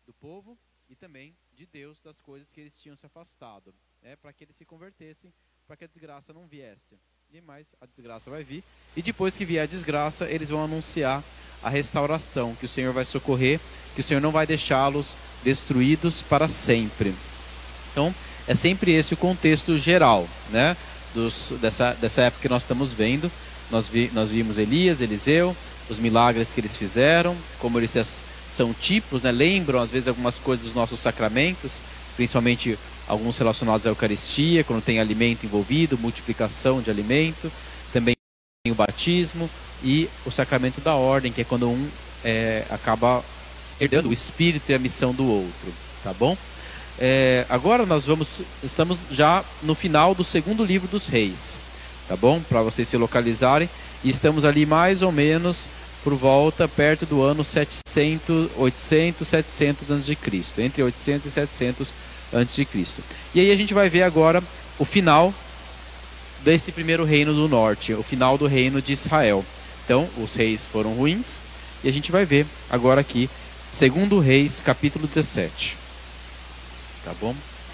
do povo e também de Deus, das coisas que eles tinham se afastado, para que eles se convertessem, para que a desgraça não viesse. E mais, a desgraça vai vir, e depois que vier a desgraça, eles vão anunciar a restauração, que o Senhor vai socorrer, que o Senhor não vai deixá-los destruídos para sempre. Então, é sempre esse o contexto geral, né, dessa época que nós estamos vendo. Nós vimos Elias, Eliseu, os milagres que eles fizeram, como eles são tipos, né, lembram às vezes algumas coisas dos nossos sacramentos, principalmente alguns relacionados à Eucaristia, quando tem alimento envolvido, multiplicação de alimento, também o batismo e o sacramento da ordem, que é quando um acaba herdando o espírito e a missão do outro, tá bom? Agora estamos já no final do segundo livro dos Reis, tá bom? Para vocês se localizarem, e estamos ali mais ou menos por volta, perto do ano 800, 700 a.C., entre 800 e 700 a.C. E aí a gente vai ver agora o final desse primeiro reino do norte, o final do reino de Israel. Então, os reis foram ruins, e a gente vai ver agora aqui, 2 Reis, capítulo 17. Tá bom?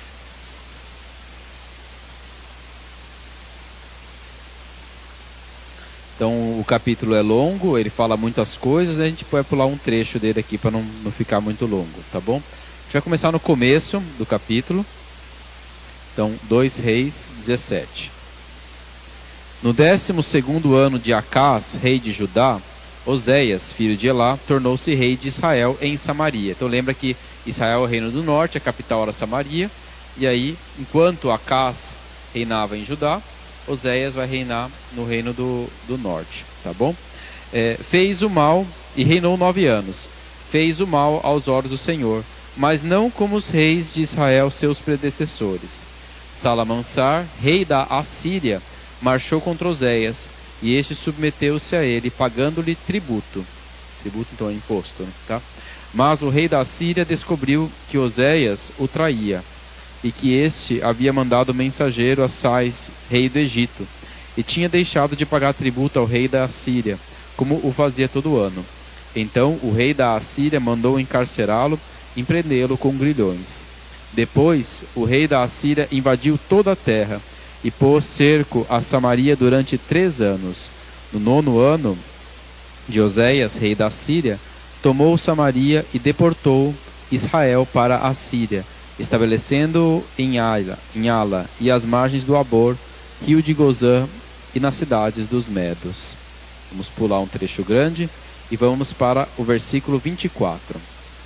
Então o capítulo é longo, ele fala muitas coisas, né? A gente pode pular um trecho dele aqui para não ficar muito longo, tá bom? A gente vai começar no começo do capítulo. Então, 2 Reis 17. No 12º ano de Acás, rei de Judá, Oséias, filho de Elá, tornou-se rei de Israel em Samaria. Então lembra que Israel é o reino do norte, a capital era Samaria. E aí, enquanto Acás reinava em Judá, Oséias vai reinar no reino do norte, tá bom? Fez o mal e reinou 9 anos. Fez o mal aos olhos do Senhor, mas não como os reis de Israel, seus predecessores. Salamansar, rei da Assíria, marchou contra Oséias, e este submeteu-se a ele, pagando-lhe tributo. Tributo, então, é imposto, né? Tá? Mas o rei da Assíria descobriu que Oséias o traía, e que este havia mandado mensageiro a Sais, rei do Egito, e tinha deixado de pagar tributo ao rei da Assíria, como o fazia todo ano. Então o rei da Assíria mandou encarcerá-lo e prendê-lo com grilhões. Depois o rei da Assíria invadiu toda a terra e pôs cerco a Samaria durante 3 anos. No 9º ano de Oséias, rei da Assíria, tomou Samaria e deportou Israel para a Síria, estabelecendo-o em Ala e às margens do Abor, rio de Gozã e nas cidades dos Medos. Vamos pular um trecho grande e vamos para o versículo 24.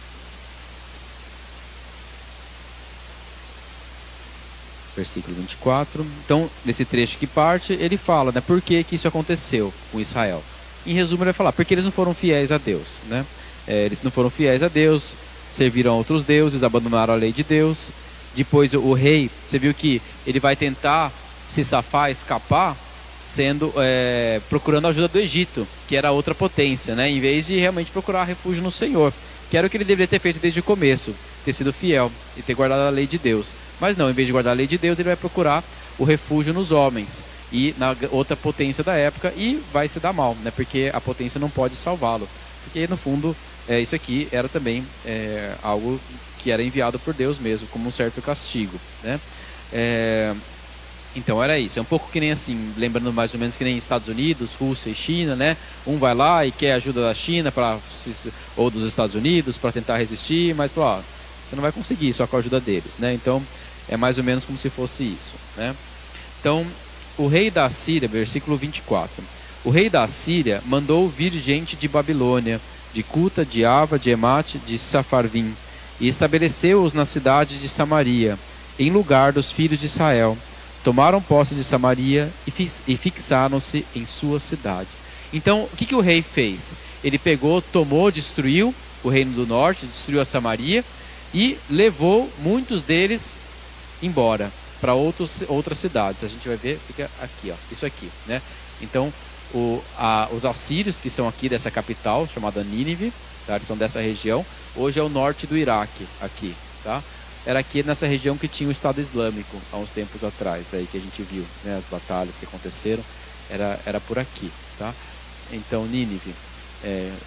Versículo 24. Então, nesse trecho que parte, ele fala, né, por que isso aconteceu com Israel. Em resumo, ele vai falar, porque eles não foram fiéis a Deus, né? Eles não foram fiéis a Deus, serviram a outros deuses, abandonaram a lei de Deus. Depois o rei, você viu que ele vai tentar se safar, escapar, procurando a ajuda do Egito, que era outra potência, né? Em vez de realmente procurar refúgio no Senhor, que era o que ele deveria ter feito desde o começo, ter sido fiel e ter guardado a lei de Deus. Mas não, em vez de guardar a lei de Deus, ele vai procurar o refúgio nos homens e na outra potência da época, e vai se dar mal, né? Porque a potência não pode salvá-lo, porque no fundo isso aqui era também algo que era enviado por Deus mesmo, como um certo castigo, né? Então era isso, é um pouco que nem assim, lembrando mais ou menos que nem Estados Unidos, Rússia e China, né? Um vai lá e quer ajuda da China ou dos Estados Unidos para tentar resistir, mas fala, você não vai conseguir só com a ajuda deles, né? Então é mais ou menos como se fosse isso, né? Então o rei da Assíria, versículo 24, o rei da Assíria mandou vir gente de Babilônia, de Cuta, de Ava, de Emate, de Safarvim, e estabeleceu-os na cidade de Samaria, em lugar dos filhos de Israel. Tomaram posse de Samaria e fixaram-se em suas cidades. Então, o que o rei fez? Ele pegou, tomou, destruiu o reino do norte, destruiu a Samaria e levou muitos deles embora para outras cidades. A gente vai ver, fica aqui, ó, isso aqui, né? Então, os assírios, que são aqui dessa capital, chamada Nínive, tá? Eles são dessa região. Hoje é o norte do Iraque, aqui, tá? Era aqui nessa região que tinha o Estado Islâmico, há uns tempos atrás, aí que a gente viu, né? As batalhas que aconteceram, era por aqui, tá? Então, Nínive.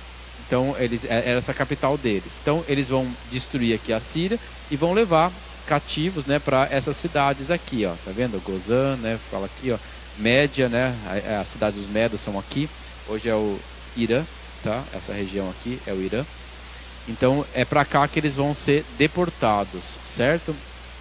Então era essa a capital deles. Então eles vão destruir aqui a Síria e vão levar cativos, né, para essas cidades aqui, ó. Tá vendo? Gozã, né? Fala aqui, ó. Média, né? A cidade dos Medos são aqui. Hoje é o Irã, tá? Essa região aqui é o Irã. Então é para cá que eles vão ser deportados, certo?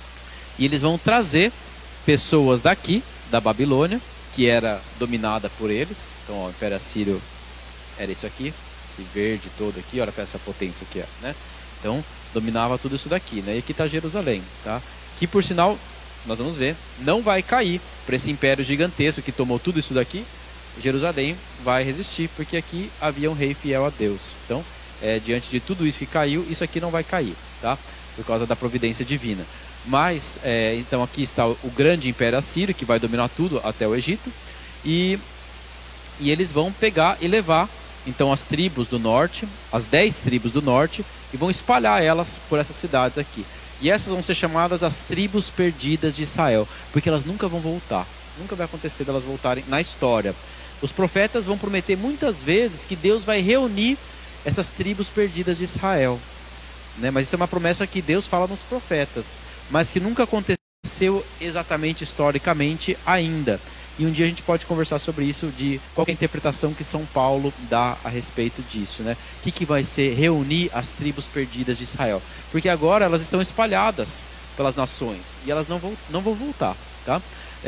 E eles vão trazer pessoas daqui, da Babilônia, que era dominada por eles. Então, ó, o Império Assírio era isso aqui, esse verde todo aqui, olha para essa potência aqui, ó, né? Então, dominava tudo isso daqui, né? E aqui está Jerusalém, tá? Que, por sinal, nós vamos ver, não vai cair para esse império gigantesco que tomou tudo isso daqui. Jerusalém vai resistir, porque aqui havia um rei fiel a Deus. Então, diante de tudo isso que caiu, isso aqui não vai cair, tá? Por causa da providência divina. Mas, então aqui está o grande império assírio, que vai dominar tudo até o Egito. E eles vão pegar e levar, então, as tribos do norte, as 10 tribos do norte, e vão espalhar elas por essas cidades aqui. E essas vão ser chamadas as tribos perdidas de Israel, porque elas nunca vão voltar. Nunca vai acontecer delas voltarem na história. Os profetas vão prometer muitas vezes que Deus vai reunir essas tribos perdidas de Israel, né? Mas isso é uma promessa que Deus fala nos profetas, mas que nunca aconteceu exatamente historicamente ainda. E um dia a gente pode conversar sobre isso, de qual é a interpretação que São Paulo dá a respeito disso, né? O que vai ser reunir as tribos perdidas de Israel? Porque agora elas estão espalhadas pelas nações e elas não vão voltar, tá?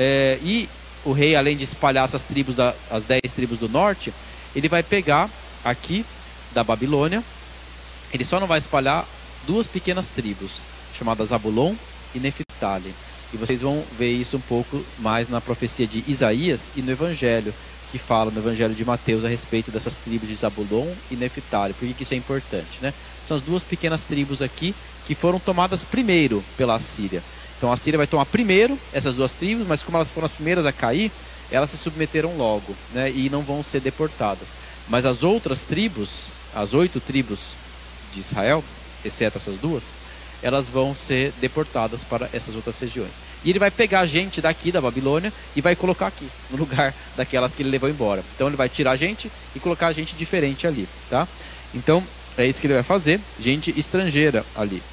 E o rei, além de espalhar essas tribos, as 10 tribos do norte, ele vai pegar aqui da Babilônia, ele só não vai espalhar 2 pequenas tribos, chamadas Zabulon e Neftali. E vocês vão ver isso um pouco mais na profecia de Isaías e no Evangelho, que fala no Evangelho de Mateus a respeito dessas tribos de Zabulon e Neftali. Por que isso é importante, né? São as 2 pequenas tribos aqui que foram tomadas primeiro pela Assíria. Então a Síria vai tomar primeiro essas 2 tribos, mas como elas foram as primeiras a cair, elas se submeteram logo, né? E não vão ser deportadas. Mas as outras tribos, as 8 tribos de Israel, exceto essas 2, elas vão ser deportadas para essas outras regiões. E ele vai pegar gente daqui da Babilônia e vai colocar aqui, no lugar daquelas que ele levou embora. Então ele vai tirar gente e colocar gente diferente ali, tá? Então é isso que ele vai fazer, gente estrangeira ali.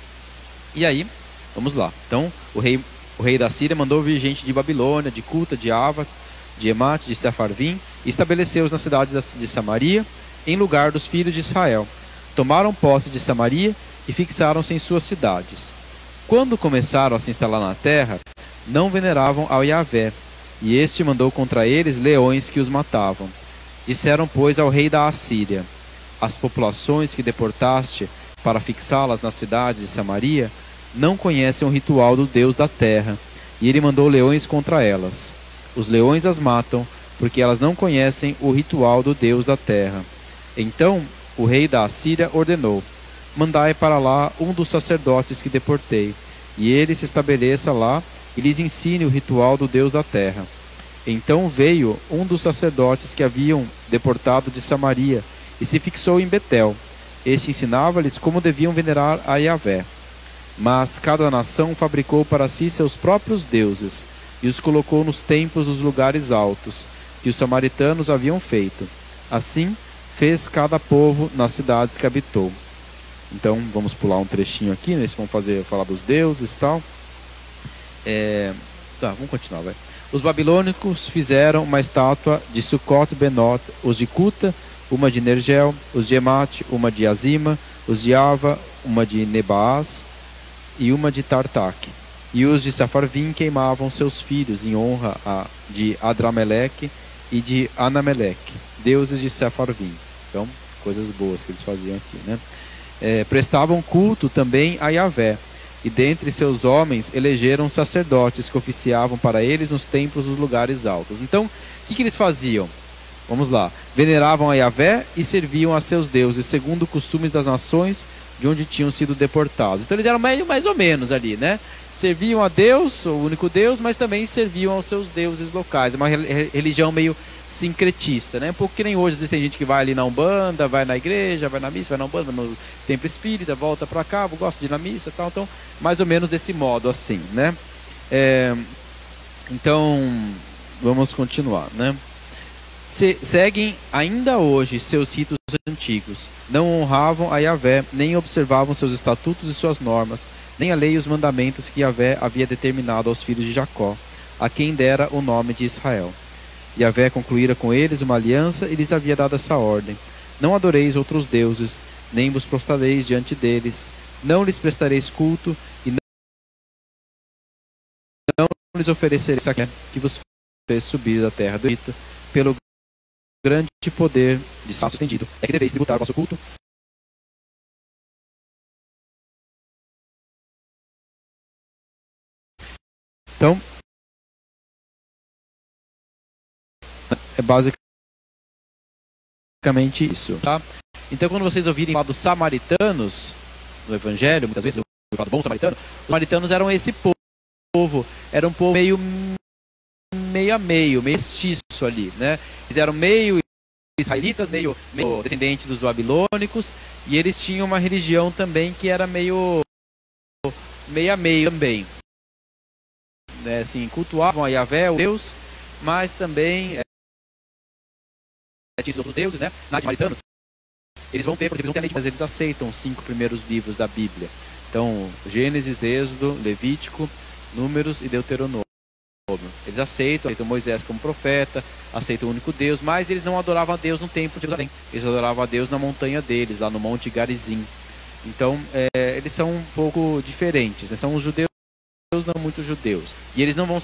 E aí, vamos lá. Então o rei da Síria mandou vir gente de Babilônia, de Cuta, de Ava, de Emate, de Sefarvim, e estabeleceu-os na cidade de Samaria, em lugar dos filhos de Israel. Tomaram posse de Samaria e fixaram-se em suas cidades. Quando começaram a se instalar na terra, não veneravam ao Yahvé, e este mandou contra eles leões que os matavam. Disseram, pois, ao rei da Assíria: as populações que deportaste para fixá-las nas cidades de Samaria não conhecem o ritual do Deus da terra, e ele mandou leões contra elas. Os leões as matam, porque elas não conhecem o ritual do Deus da terra. Então o rei da Assíria ordenou: mandai para lá um dos sacerdotes que deportei, e ele se estabeleça lá e lhes ensine o ritual do Deus da terra. Então veio um dos sacerdotes que haviam deportado de Samaria e se fixou em Betel. Este ensinava-lhes como deviam venerar a Yahvé. Mas cada nação fabricou para si seus próprios deuses e os colocou nos templos dos lugares altos, que os samaritanos haviam feito. Assim fez cada povo nas cidades que habitou. Então vamos pular um trechinho aqui, né? Vamos falar dos deuses e tal. Vamos continuar, vai. Os babilônicos fizeram uma estátua de Sucot Benot, os de Cuta, uma de Nergel, os de Emate, uma de Azima, os de Ava, uma de Nebaás e uma de Tartak. E os de Safarvim queimavam seus filhos em honra de Adrameleque e de Anameleque, deuses de Safarvim. Então, coisas boas que eles faziam aqui, né? Prestavam culto também a Yahvé, e dentre seus homens elegeram sacerdotes que oficiavam para eles nos templos dos lugares altos. Então, o que eles faziam? Vamos lá. Veneravam a Yahvé e serviam a seus deuses, segundo os costumes das nações de onde tinham sido deportados. Então eles eram mais ou menos ali, né? Serviam a Deus, o único Deus, mas também serviam aos seus deuses locais. É uma religião meio sincretista, né? Um pouco que nem hoje. Às vezes tem gente que vai ali na Umbanda, vai na igreja, vai na missa, vai na Umbanda, vai no templo espírita, volta para cá, gosta de ir na missa e tal. Então, mais ou menos desse modo assim, né? Então, vamos continuar, né? seguem ainda hoje seus ritos antigos. Não honravam a Yahvé, nem observavam seus estatutos e suas normas, nem a lei e os mandamentos que Yahvé havia determinado aos filhos de Jacó, a quem dera o nome de Israel. Yahvé concluíra com eles uma aliança e lhes havia dado essa ordem: não adoreis outros deuses, nem vos prostrareis diante deles, não lhes prestareis culto e não lhes oferecereis sacrifício que vos fez subir da terra do Egito, pelo grande poder de braço estendido, é que deveis tributar o vosso culto. Então, é basicamente isso, tá? Então, quando vocês ouvirem falar dos samaritanos no Evangelho, muitas vezes eu falo do bom samaritano, os samaritanos eram esse povo, era um povo meio a meio mestiço ali, né? Eles eram meio israelitas, meio descendentes dos babilônicos, e eles tinham uma religião também que era meio a meio também, né? Assim, cultuavam a Yahvé, o Deus, mas também tinha outros deuses, né? Na samaritanos, eles vão ter, por exemplo, mas eles aceitam os 5 primeiros livros da Bíblia. Então, Gênesis, Êxodo, Levítico, Números e Deuteronômio. Eles aceitam Moisés como profeta, aceitam o único Deus, mas eles não adoravam a Deus no templo de Jerusalém. Eles adoravam a Deus na montanha deles, lá no Monte Garizim. Então, eles são um pouco diferentes, né? São os judeus, não muito judeus. E eles não vão se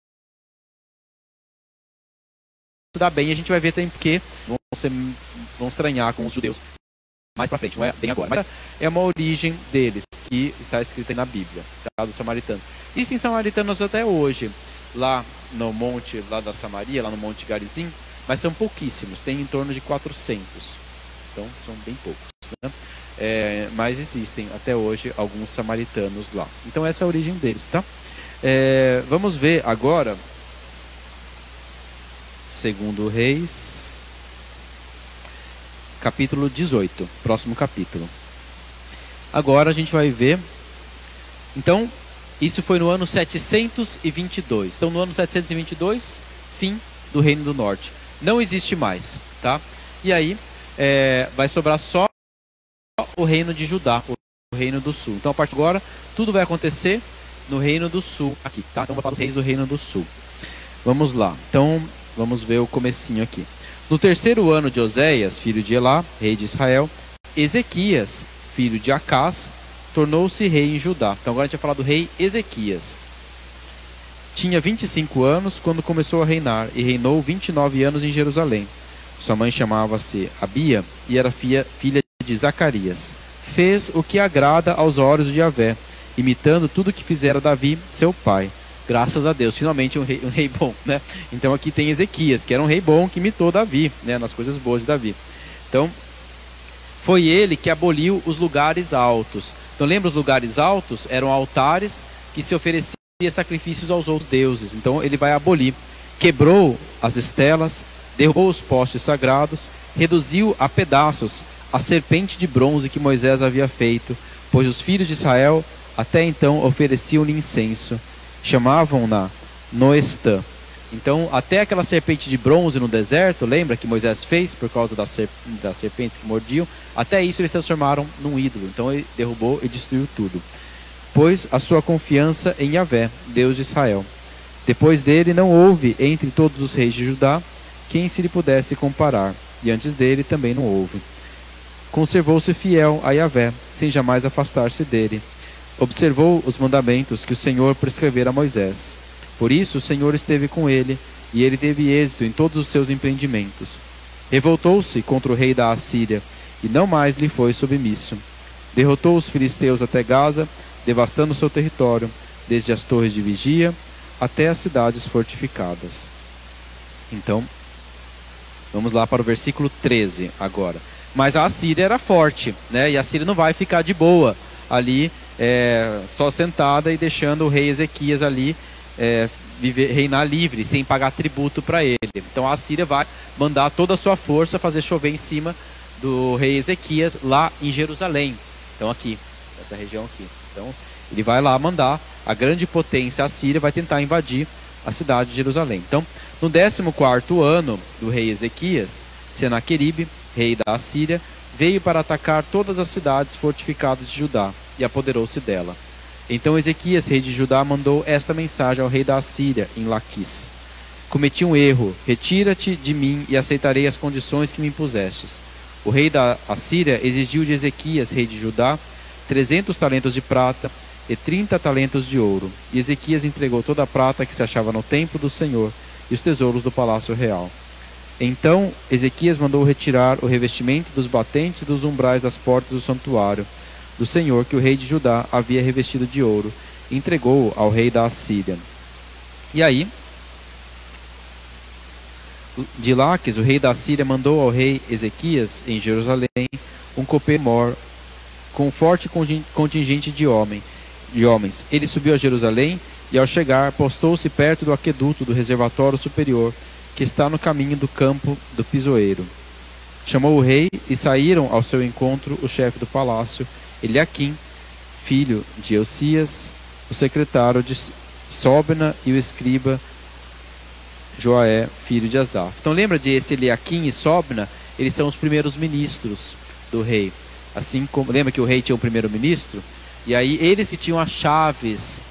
dar bem, e a gente vai ver também porque vão estranhar com os judeus mais pra frente, não é bem agora. Mas é uma origem deles, que está escrita aí na Bíblia, tá? Dos samaritanos. Existem samaritanos até hoje, lá no monte, lá da Samaria, lá no Monte Garizim, mas são pouquíssimos, tem em torno de 400. Então, são bem poucos, né? Mas existem até hoje alguns samaritanos lá. Então, essa é a origem deles, tá? Vamos ver agora, segundo Reis, capítulo 18, próximo capítulo. Agora a gente vai ver, então, isso foi no ano 722. Então, no ano 722, fim do Reino do Norte. Não existe mais, tá? E aí, vai sobrar só o Reino de Judá, o Reino do Sul. Então, a partir de agora, tudo vai acontecer no Reino do Sul, aqui, tá? Então, vou falar dos reis do Reino do Sul. Vamos lá. Então, vamos ver o comecinho aqui. No terceiro ano de Oséias, filho de Elá, rei de Israel, Ezequias, filho de Acás, tornou-se rei em Judá. Então agora a gente vai falar do rei Ezequias. Tinha 25 anos quando começou a reinar, e reinou 29 anos em Jerusalém. Sua mãe chamava-se Abia e era filha de Zacarias. Fez o que agrada aos olhos de Yahvé, imitando tudo o que fizera Davi, seu pai. Graças a Deus, finalmente um rei bom, né? Então aqui tem Ezequias, que era um rei bom que imitou Davi, né? Nas coisas boas de Davi. Então, foi ele que aboliu os lugares altos. Então lembra, os lugares altos eram altares que se ofereciam sacrifícios aos outros deuses. Então ele vai abolir. Quebrou as estelas, derrubou os postes sagrados, reduziu a pedaços a serpente de bronze que Moisés havia feito, pois os filhos de Israel até então ofereciam-lhe incenso. Chamavam-na Noestã. Então, até aquela serpente de bronze no deserto, lembra que Moisés fez por causa das serpentes que mordiam? Até isso eles transformaram num ídolo. Então ele derrubou e destruiu tudo. Pôs a sua confiança em Yahvé, Deus de Israel. Depois dele não houve entre todos os reis de Judá quem se lhe pudesse comparar, e antes dele também não houve. Conservou-se fiel a Yahvé, sem jamais afastar-se dele. Observou os mandamentos que o Senhor prescrevera a Moisés. Por isso o Senhor esteve com ele, e ele teve êxito em todos os seus empreendimentos. Revoltou-se contra o rei da Assíria, e não mais lhe foi submisso. Derrotou os filisteus até Gaza, devastando seu território, desde as torres de vigia até as cidades fortificadas. Então, vamos lá para o versículo 13 agora. Mas a Assíria era forte, né? E a Assíria não vai ficar de boa ali, só sentada e deixando o rei Ezequias ali reinar livre, sem pagar tributo para ele. Então a Assíria vai mandar toda a sua força fazer chover em cima do rei Ezequias lá em Jerusalém. Então aqui, essa região aqui. Então ele vai lá mandar, a grande potência Assíria vai tentar invadir a cidade de Jerusalém. Então, no 14º ano do rei Ezequias, Senaqueribe, rei da Assíria, veio para atacar todas as cidades fortificadas de Judá e apoderou-se dela. Então Ezequias, rei de Judá, mandou esta mensagem ao rei da Assíria, em Laquis: cometi um erro, retira-te de mim e aceitarei as condições que me impusestes. O rei da Assíria exigiu de Ezequias, rei de Judá, 300 talentos de prata e 30 talentos de ouro. E Ezequias entregou toda a prata que se achava no templo do Senhor e os tesouros do palácio real. Então Ezequias mandou retirar o revestimento dos batentes e dos umbrais das portas do santuário do Senhor, que o rei de Judá havia revestido de ouro, e entregou-o ao rei da Assíria. E aí, de Laques, o rei da Assíria mandou ao rei Ezequias, em Jerusalém, um copeiro mor com um forte contingente de homens. Ele subiu a Jerusalém e, ao chegar, postou-se perto do aqueduto do reservatório superior, que está no caminho do campo do pisoeiro. Chamou o rei e saíram ao seu encontro o chefe do palácio, Eliaquim, filho de Eucias, o secretário de Sobna e o escriba Joaé, filho de Asaf. Então lembra de esse Eliaquim e Sobna? Eles são os primeiros ministros do rei. Assim como, lembra que o rei tinha um primeiro-ministro? E aí eles que tinham as chaves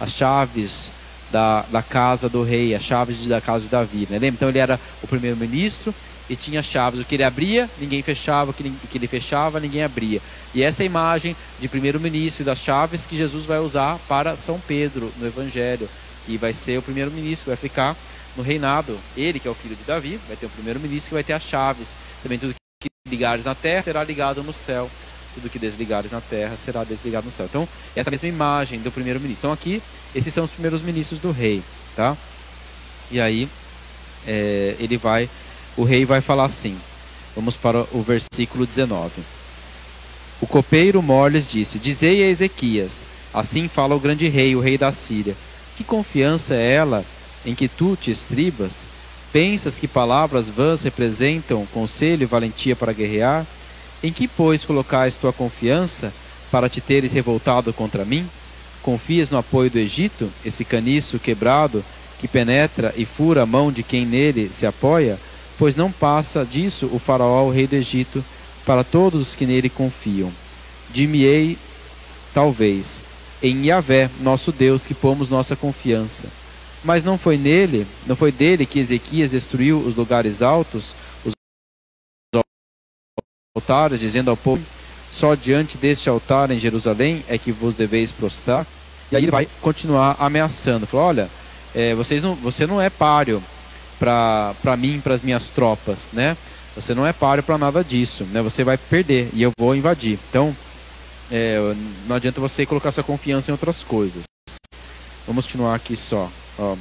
da casa do rei, as chaves da casa de Davi, né? Lembra? Então ele era o primeiro-ministro e tinha chaves. O que ele abria, ninguém fechava. O que ele fechava, ninguém abria. E essa é a imagem de primeiro-ministro e das chaves que Jesus vai usar para São Pedro no Evangelho. E vai ser o primeiro-ministro, vai ficar no reinado. Ele, que é o filho de Davi, vai ter um primeiro-ministro que vai ter as chaves. Também tudo que ligares na terra será ligado no céu. Tudo que desligares na terra será desligado no céu. Então, essa mesma imagem do primeiro-ministro. Então aqui, esses são os primeiros ministros do rei, tá? E aí, o rei vai falar assim. Vamos para o versículo 19. O copeiro mor lhes disse: dizei a Ezequias, assim fala o grande rei, o rei da Síria: que confiança é ela em que tu te estribas? Pensas que palavras vãs representam conselho e valentia para guerrear? Em que, pois, colocais tua confiança para te teres revoltado contra mim? Confias no apoio do Egito, esse caniço quebrado que penetra e fura a mão de quem nele se apoia? Pois não passa disso o faraó, o rei do Egito, para todos os que nele confiam. Dir-me-ei, talvez, em Yahvé, nosso Deus, que pomos nossa confiança. Mas não foi dele que Ezequias destruiu os lugares altos, os altares, dizendo ao povo: só diante deste altar em Jerusalém é que vos deveis prostrar? E aí ele vai continuar ameaçando. Falou: olha, você não é páreo para mim, para as minhas tropas, né? Você não é páreo para nada disso, né? Você vai perder e eu vou invadir. Então, não adianta você colocar sua confiança em outras coisas. Vamos continuar aqui só. Ó.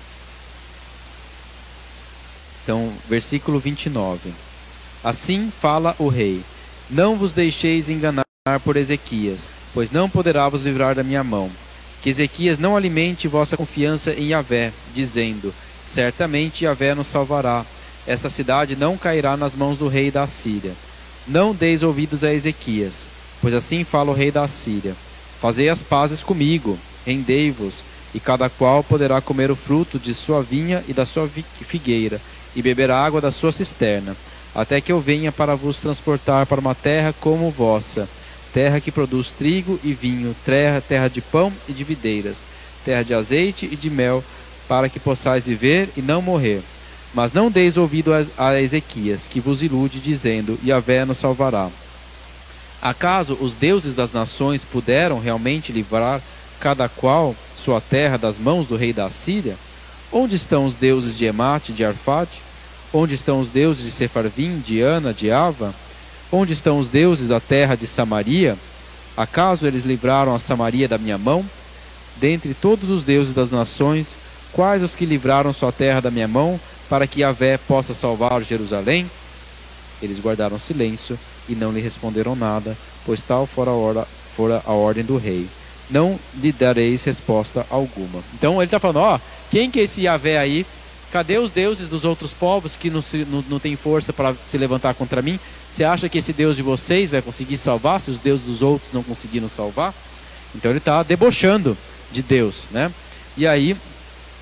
Então, versículo 29. Assim fala o rei: não vos deixeis enganar por Ezequias, pois não poderá vos livrar da minha mão. Que Ezequias não alimente vossa confiança em Yahvé, dizendo: certamente Yahvé nos salvará. Esta cidade não cairá nas mãos do rei da Assíria. Não deis ouvidos a Ezequias, pois assim fala o rei da Assíria: fazei as pazes comigo, rendei-vos, e cada qual poderá comer o fruto de sua vinha e da sua figueira, e beber a água da sua cisterna, até que eu venha para vos transportar para uma terra como vossa, terra que produz trigo e vinho, terra de pão e de videiras, terra de azeite e de mel, para que possais viver e não morrer. Mas não deis ouvido a Ezequias, que vos ilude, dizendo: Yahvé nos salvará. Acaso os deuses das nações puderam realmente livrar cada qual sua terra das mãos do rei da Assíria? Onde estão os deuses de Emate e de Arfade? Onde estão os deuses de Sefarvim, de Ana, de Ava? Onde estão os deuses da terra de Samaria? Acaso eles livraram a Samaria da minha mão? Dentre todos os deuses das nações, quais os que livraram sua terra da minha mão, para que Yahvé possa salvar Jerusalém? Eles guardaram silêncio e não lhe responderam nada, pois tal fora a ordem do rei. Não lhe dareis resposta alguma. Então ele está falando: ó, quem que é esse Yahvé aí? Cadê os deuses dos outros povos que não têm força para se levantar contra mim? Você acha que esse Deus de vocês vai conseguir salvar, se os deuses dos outros não conseguiram salvar? Então ele está debochando de Deus, né? E aí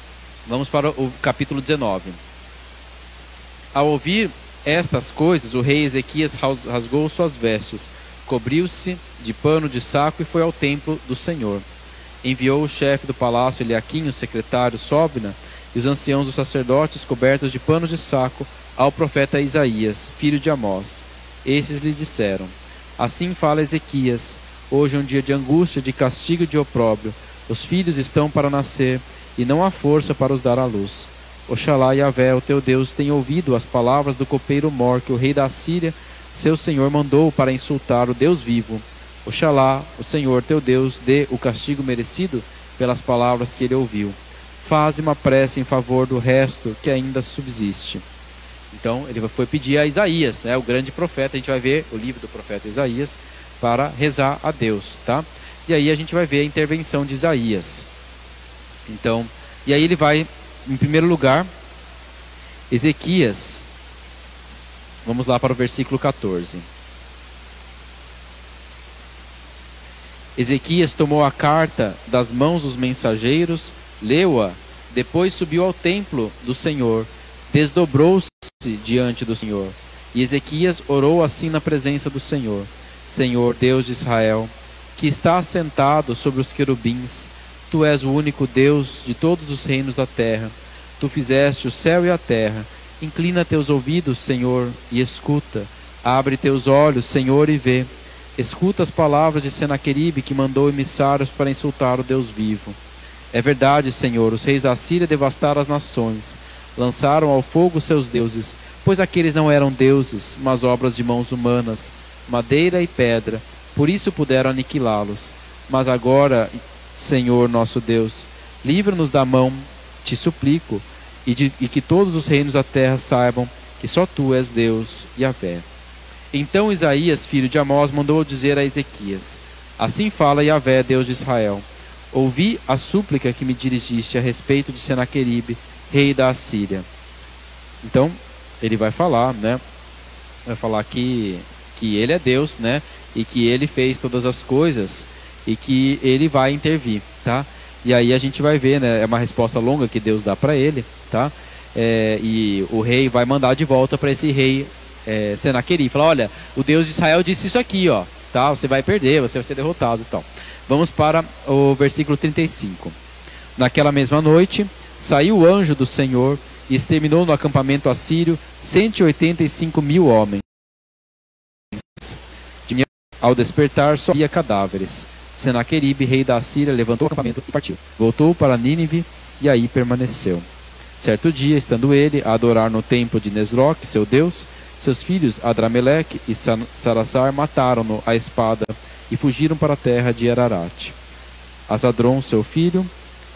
Vamos para o capítulo 19. Ao ouvir estas coisas, o rei Ezequias rasgou suas vestes, cobriu-se de pano de saco e foi ao templo do Senhor. Enviou o chefe do palácio Eliaquim, o secretário Sobna, e os anciãos dos sacerdotes, cobertos de pano de saco, ao profeta Isaías, filho de Amós. Esses lhe disseram: Assim fala Ezequias: Hoje é um dia de angústia, de castigo e de opróbrio. Os filhos estão para nascer, e não há força para os dar à luz. Oxalá Yahvé, o teu Deus, tenha ouvido as palavras do copeiro Mor, que o rei da Síria, seu senhor, mandou para insultar o Deus vivo. Oxalá o Senhor teu Deus dê o castigo merecido pelas palavras que ele ouviu. Faze uma prece em favor do resto que ainda subsiste. Então ele foi pedir a Isaías, o grande profeta. A gente vai ver o livro do profeta Isaías para rezar a Deus, tá? E aí a gente vai ver a intervenção de Isaías. Então, e aí ele vai, em primeiro lugar, Ezequias. Vamos lá para o versículo 14. Ezequias tomou a carta das mãos dos mensageiros, leu-a, depois subiu ao templo do Senhor, desdobrou-se diante do Senhor. E Ezequias orou assim na presença do Senhor: Senhor, Deus de Israel, que está assentado sobre os querubins, Tu és o único Deus de todos os reinos da terra. Tu fizeste o céu e a terra. Inclina teus ouvidos, Senhor, e escuta. Abre teus olhos, Senhor, e vê. Escuta as palavras de Senaqueribe, que mandou emissários para insultar o Deus vivo. É verdade, Senhor, os reis da Síria devastaram as nações, lançaram ao fogo seus deuses, pois aqueles não eram deuses, mas obras de mãos humanas, madeira e pedra, por isso puderam aniquilá-los. Mas agora, Senhor nosso Deus, livra-nos da mão, te suplico, e que todos os reinos da terra saibam que só Tu és Deus, Yahvé. Então Isaías, filho de Amós, mandou dizer a Ezequias: Assim fala Yahvé, Deus de Israel: Ouvi a súplica que me dirigiste a respeito de Senaqueribe, rei da Assíria. Então, ele vai falar, Vai falar que ele é Deus, E que ele fez todas as coisas e que ele vai intervir, tá? E aí a gente vai ver, É uma resposta longa que Deus dá para ele, tá? E o rei vai mandar de volta para esse rei Senaqueribe. Fala: olha, o Deus de Israel disse isso aqui, ó, tá? Você vai perder, você vai ser derrotado e tal. Vamos para o versículo 35. Naquela mesma noite, saiu o anjo do Senhor e exterminou no acampamento assírio 185.000 homens. De manhã, ao despertar, só havia cadáveres. Senaqueribe, rei da Síria, levantou o acampamento e partiu. Voltou para Nínive e aí permaneceu. Certo dia, estando ele a adorar no templo de Nesroque, seu Deus, seus filhos Adrameleque e Sarassar mataram-no à espada e fugiram para a terra de Ararat. Azaradom, seu filho,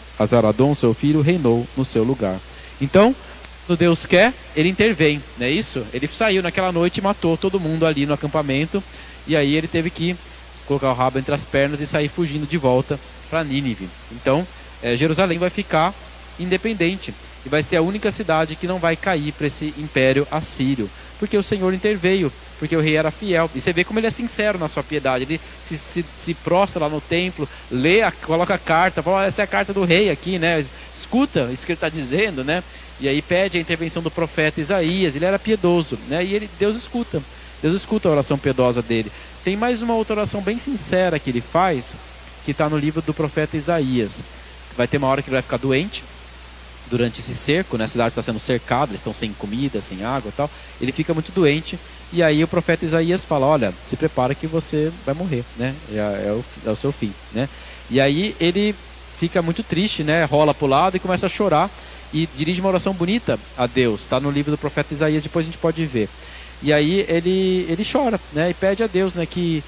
reinou no seu lugar. Então, quando Deus quer, ele intervém, não é isso? Ele saiu naquela noite e matou todo mundo ali no acampamento, e aí ele teve que colocar o rabo entre as pernas e sair fugindo de volta para Nínive. Então, Jerusalém vai ficar independente e vai ser a única cidade que não vai cair para esse império assírio, porque o Senhor interveio, porque o rei era fiel. E você vê como ele é sincero na sua piedade. Ele se prostra lá no templo, coloca a carta, fala: essa é a carta do rei aqui, Escuta isso que ele está dizendo, E aí pede a intervenção do profeta Isaías. Ele era piedoso, E Deus escuta a oração piedosa dele. Tem mais uma outra oração bem sincera que ele faz, que está no livro do profeta Isaías. Vai ter uma hora que ele vai ficar doente durante esse cerco, A cidade está sendo cercada, eles estão sem comida, sem água e tal. Ele fica muito doente, e aí o profeta Isaías fala: olha, se prepara que você vai morrer, É o seu fim, E aí ele fica muito triste, Rola para o lado e começa a chorar e dirige uma oração bonita a Deus. Está no livro do profeta Isaías, depois a gente pode ver. E aí ele chora, E pede a Deus, que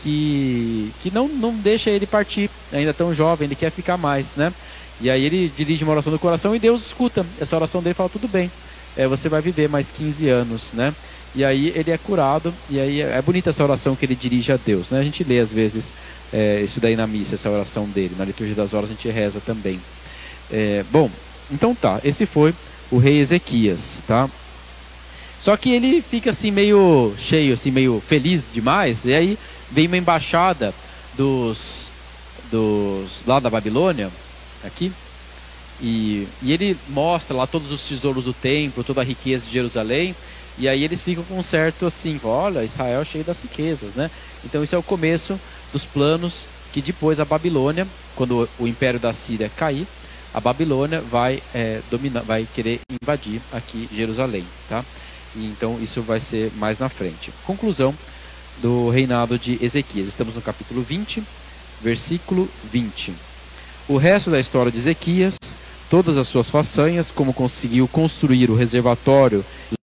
não deixa ele partir, ainda tão jovem, ele quer ficar mais, E aí ele dirige uma oração do coração e Deus escuta essa oração dele e fala: tudo bem, você vai viver mais 15 anos, E aí ele é curado, e aí é bonita essa oração que ele dirige a Deus, A gente lê às vezes isso daí na missa, essa oração dele, na liturgia das horas a gente reza também. Bom, então tá, esse foi o rei Ezequias, tá? Só que ele fica assim meio cheio, assim meio feliz demais, e aí vem uma embaixada dos lá da Babilônia, aqui, E ele mostra lá todos os tesouros do templo, toda a riqueza de Jerusalém. E aí eles ficam com um certo assim, olha, Israel é cheio das riquezas, né? Então isso é o começo dos planos que depois a Babilônia, quando o império da Síria cair, a Babilônia vai dominar, vai querer invadir aqui Jerusalém, tá? E então isso vai ser mais na frente. Conclusão do reinado de Ezequias. Estamos no capítulo 20, versículo 20. O resto da história de Ezequias, todas as suas façanhas, como conseguiu construir o reservatório,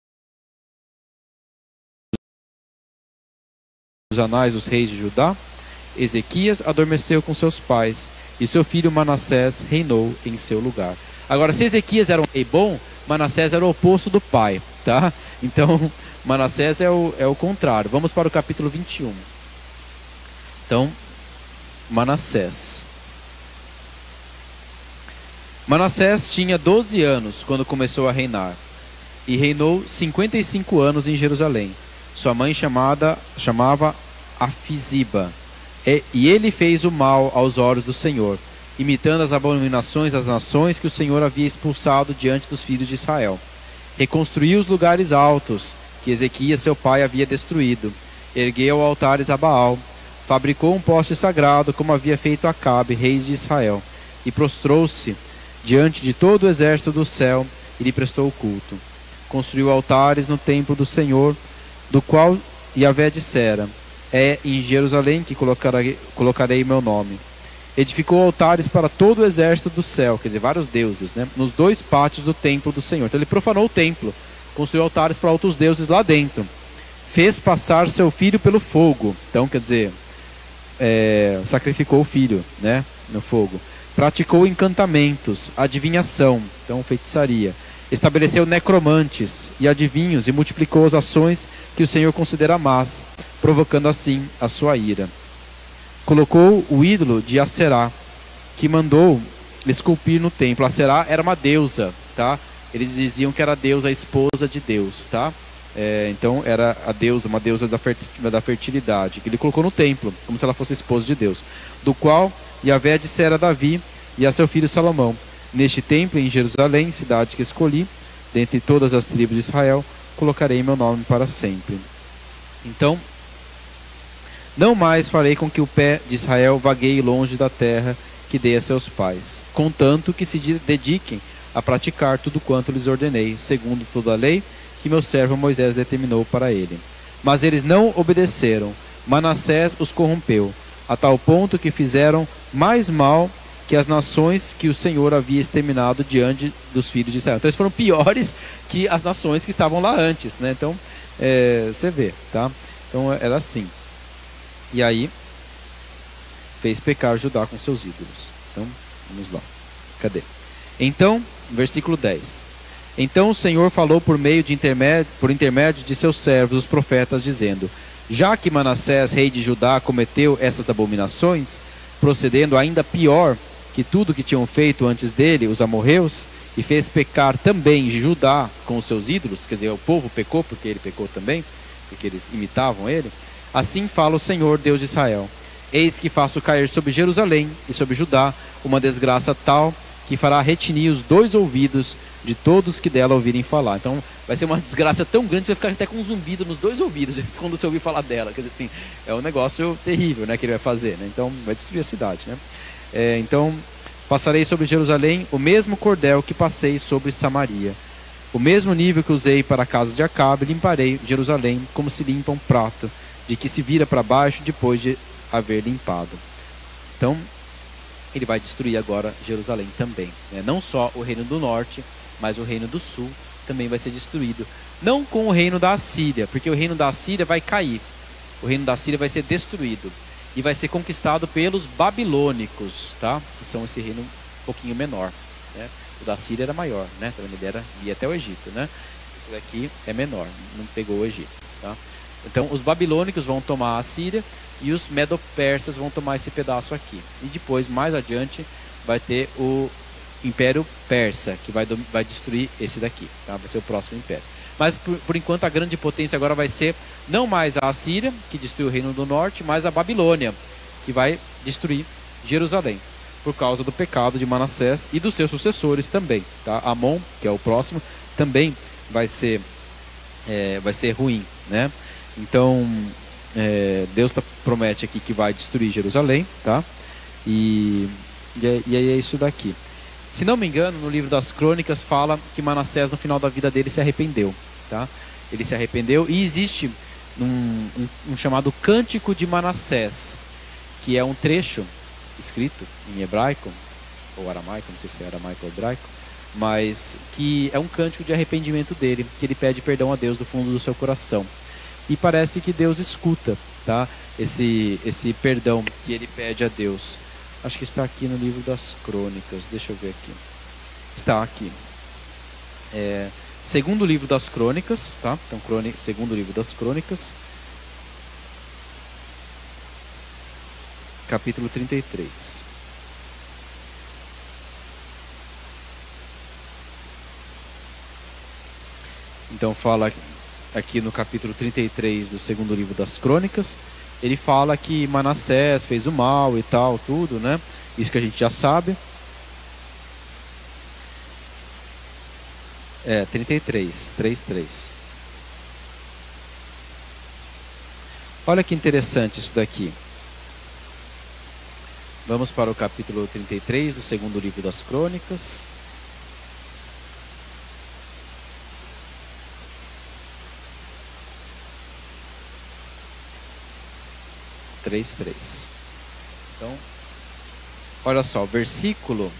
os anais dos reis de Judá, Ezequias adormeceu com seus pais, e seu filho Manassés reinou em seu lugar. Agora, se Ezequias era um rei bom, Manassés era o oposto do pai, tá? Então, Manassés é o contrário. Vamos para o capítulo 21. Então, Manassés. Manassés tinha 12 anos quando começou a reinar, e reinou 55 anos em Jerusalém. Sua mãe chamava Afiziba. E ele fez o mal aos olhos do Senhor, imitando as abominações das nações que o Senhor havia expulsado diante dos filhos de Israel. Reconstruiu os lugares altos que Ezequias seu pai havia destruído. Ergueu altares a Baal. Fabricou um poste sagrado, como havia feito Acabe, rei de Israel. E prostrou-se diante de todo o exército do céu e lhe prestou culto. Construiu altares no templo do Senhor, do qual Yahvé dissera: é em Jerusalém que colocarei meu nome. Edificou altares para todo o exército do céu, quer dizer, vários deuses, né? Nos 2 pátios do templo do Senhor. Então ele profanou o templo, construiu altares para outros deuses lá dentro. Fez passar seu filho pelo fogo. Então, quer dizer, sacrificou o filho, né, no fogo. Praticou encantamentos, adivinhação, então feitiçaria. Estabeleceu necromantes e adivinhos e multiplicou as ações que o Senhor considera más, provocando assim a sua ira. Colocou o ídolo de Aserá, que mandou esculpir no templo. Aserá era uma deusa, tá? Eles diziam que era a deusa, a esposa de Deus, tá? Então era a deusa, uma deusa da fertilidade, que ele colocou no templo, como se ela fosse esposa de Deus, do qual Yahvé dissera a Davi e a seu filho Salomão: neste templo em Jerusalém, cidade que escolhi, dentre todas as tribos de Israel, colocarei meu nome para sempre. Então, não mais farei com que o pé de Israel vagueie longe da terra que dei a seus pais, contanto que se dediquem a praticar tudo quanto lhes ordenei, segundo toda a lei que meu servo Moisés determinou para ele. Mas eles não obedeceram. Manassés os corrompeu, a tal ponto que fizeram mais mal que as nações que o Senhor havia exterminado diante dos filhos de Israel. Então eles foram piores que as nações que estavam lá antes, né? Então, você vê, tá? Então era assim. E aí, fez pecar Judá com seus ídolos. Então, vamos lá. Cadê? Então, versículo 10. Então o Senhor falou por intermédio de seus servos, os profetas, dizendo: já que Manassés, rei de Judá, cometeu essas abominações, procedendo ainda pior que tudo que tinham feito antes dele, os amorreus, e fez pecar também Judá com os seus ídolos, quer dizer, o povo pecou porque ele pecou também, porque eles imitavam ele, assim fala o Senhor, Deus de Israel: eis que faço cair sobre Jerusalém e sobre Judá uma desgraça tal que fará retinir os 2 ouvidos de todos que dela ouvirem falar. Então vai ser uma desgraça tão grande que vai ficar até com um zumbido nos 2 ouvidos quando você ouvir falar dela. Quer dizer assim, é um negócio terrível, né, que ele vai fazer, né? Então vai destruir a cidade, né? Então passarei sobre Jerusalém o mesmo cordel que passei sobre Samaria. O mesmo nível que usei para a casa de Acabe, limparei Jerusalém como se limpa um prato, de que se vira para baixo depois de haver limpado. Então ele vai destruir agora Jerusalém também, né? Não só o reino do norte, mas o reino do sul também vai ser destruído. Não com o reino da Assíria, porque o reino da Assíria vai cair. O reino da Assíria vai ser destruído e vai ser conquistado pelos babilônicos, tá? Que são esse reino um pouquinho menor, né? O da Síria era maior, né? Também ele ia até o Egito, né? Esse daqui é menor, não pegou o Egito, tá? Então os babilônicos vão tomar a Síria e os medo-persas vão tomar esse pedaço aqui. E depois, mais adiante, vai ter o Império Persa, que vai destruir esse daqui, tá? Vai ser o próximo império. Mas por enquanto a grande potência agora vai ser não mais a Assíria, que destruiu o reino do norte, mas a Babilônia, que vai destruir Jerusalém. por causa do pecado de Manassés e dos seus sucessores também, tá? Amon, que é o próximo, também vai ser ruim, né? Então, Deus promete aqui que vai destruir Jerusalém, tá? E é isso daqui. Se não me engano, no livro das Crônicas fala que Manassés no final da vida dele se arrependeu, tá? Ele se arrependeu e existe um chamado Cântico de Manassés, que é um trecho escrito em hebraico ou aramaico, não sei se é aramaico ou hebraico, mas que é um cântico de arrependimento dele, que ele pede perdão a Deus do fundo do seu coração. E parece que Deus escuta, tá? Esse perdão que ele pede a Deus. Acho que está aqui no livro das Crônicas. Deixa eu ver aqui. Está aqui. Segundo livro das Crônicas, tá? Então, segundo livro das Crônicas, capítulo 33. Então fala aqui no capítulo 33 do segundo livro das Crônicas, ele fala que Manassés fez o mal e tal, tudo, né? Isso que a gente já sabe. 33, 3:3. Olha que interessante isso daqui. Vamos para o capítulo 33 do segundo livro das Crônicas. Então, olha só, versículo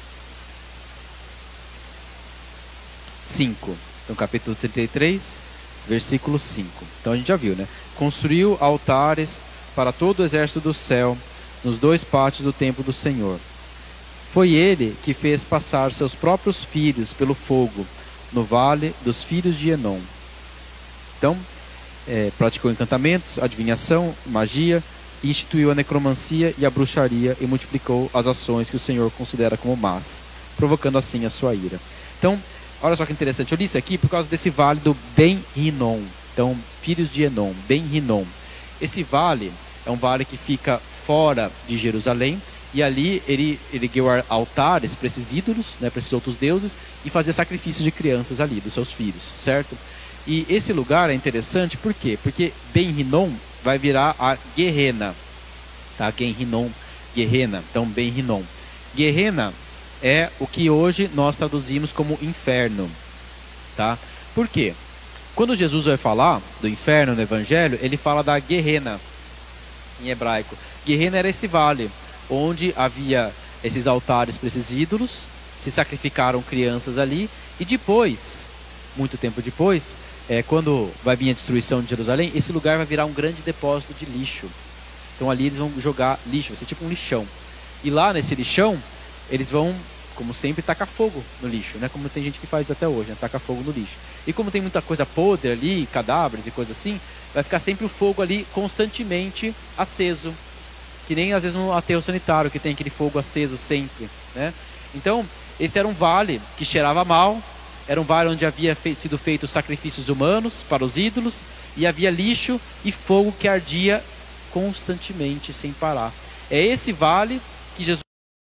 5. Então, capítulo 33, versículo 5. Então, a gente já viu, né? Construiu altares para todo o exército do céu nos 2 pátios do templo do Senhor. Foi ele que fez passar seus próprios filhos pelo fogo no vale dos filhos de Enom. Então, praticou encantamentos, adivinhação, magia, instituiu a necromancia e a bruxaria e multiplicou as ações que o Senhor considera como más, provocando assim a sua ira. Então, olha só que interessante, eu li isso aqui por causa desse vale do Ben-Hinnom. Então, filhos de Enom, Ben-Hinnom. Esse vale é um vale que fica fora de Jerusalém, e ali ele ergueu altares para esses ídolos, né, para esses outros deuses, e fazia sacrifícios de crianças ali, dos seus filhos, certo? E esse lugar é interessante, por quê? Porque Ben-Hinnom vai virar a Guerrena, tá? Ben-Hinnom, Guerrena, então Ben-Hinnom. Guerrena é o que hoje nós traduzimos como inferno, tá? Por quê? Quando Jesus vai falar do inferno no Evangelho, ele fala da Guerrena, em hebraico. Guerrena era esse vale, onde havia esses altares para esses ídolos, se sacrificaram crianças ali, e depois, muito tempo depois, quando vai vir a destruição de Jerusalém, esse lugar vai virar um grande depósito de lixo. Então ali eles vão jogar lixo, vai ser tipo um lixão. E lá nesse lixão, eles vão, como sempre, tacar fogo no lixo, né? Como tem gente que faz até hoje, né? Taca fogo no lixo. E como tem muita coisa podre ali, cadáveres e coisas assim, vai ficar sempre o fogo ali constantemente aceso. Que nem às vezes no aterro sanitário, que tem aquele fogo aceso sempre, né? Então, esse era um vale que cheirava mal, era um vale onde havia sido feitos sacrifícios humanos para os ídolos, e havia lixo e fogo que ardia constantemente, sem parar. É esse vale que Jesus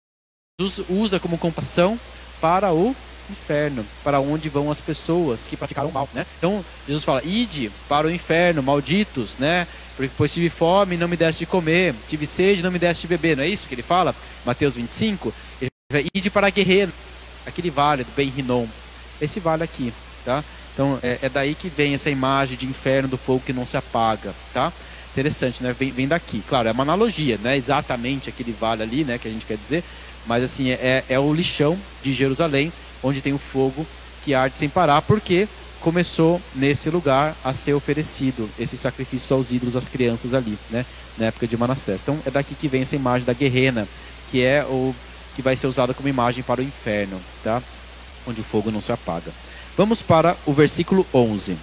usa como comparação para o inferno, para onde vão as pessoas que praticaram o mal, né? Então, Jesus fala, ide para o inferno, malditos, né? Porque pois tive fome e não me deste de comer, tive sede e não me deste de beber, não é isso que ele fala? Mateus 25, ele vai, ide para a Guerrena, aquele vale do Ben-Hinnom, esse vale aqui, tá? Então, é daí que vem essa imagem de inferno do fogo que não se apaga, tá? Interessante, né? Vem daqui. Claro, é uma analogia, não é exatamente aquele vale ali, né, que a gente quer dizer, mas assim, é o lixão de Jerusalém, onde tem o fogo que arde sem parar, porque começou nesse lugar a ser oferecido esse sacrifício aos ídolos, às crianças ali, né, na época de Manassés. Então, é daqui que vem essa imagem da Guerrena, que é o que vai ser usada como imagem para o inferno, tá? Onde o fogo não se apaga. Vamos para o versículo 11.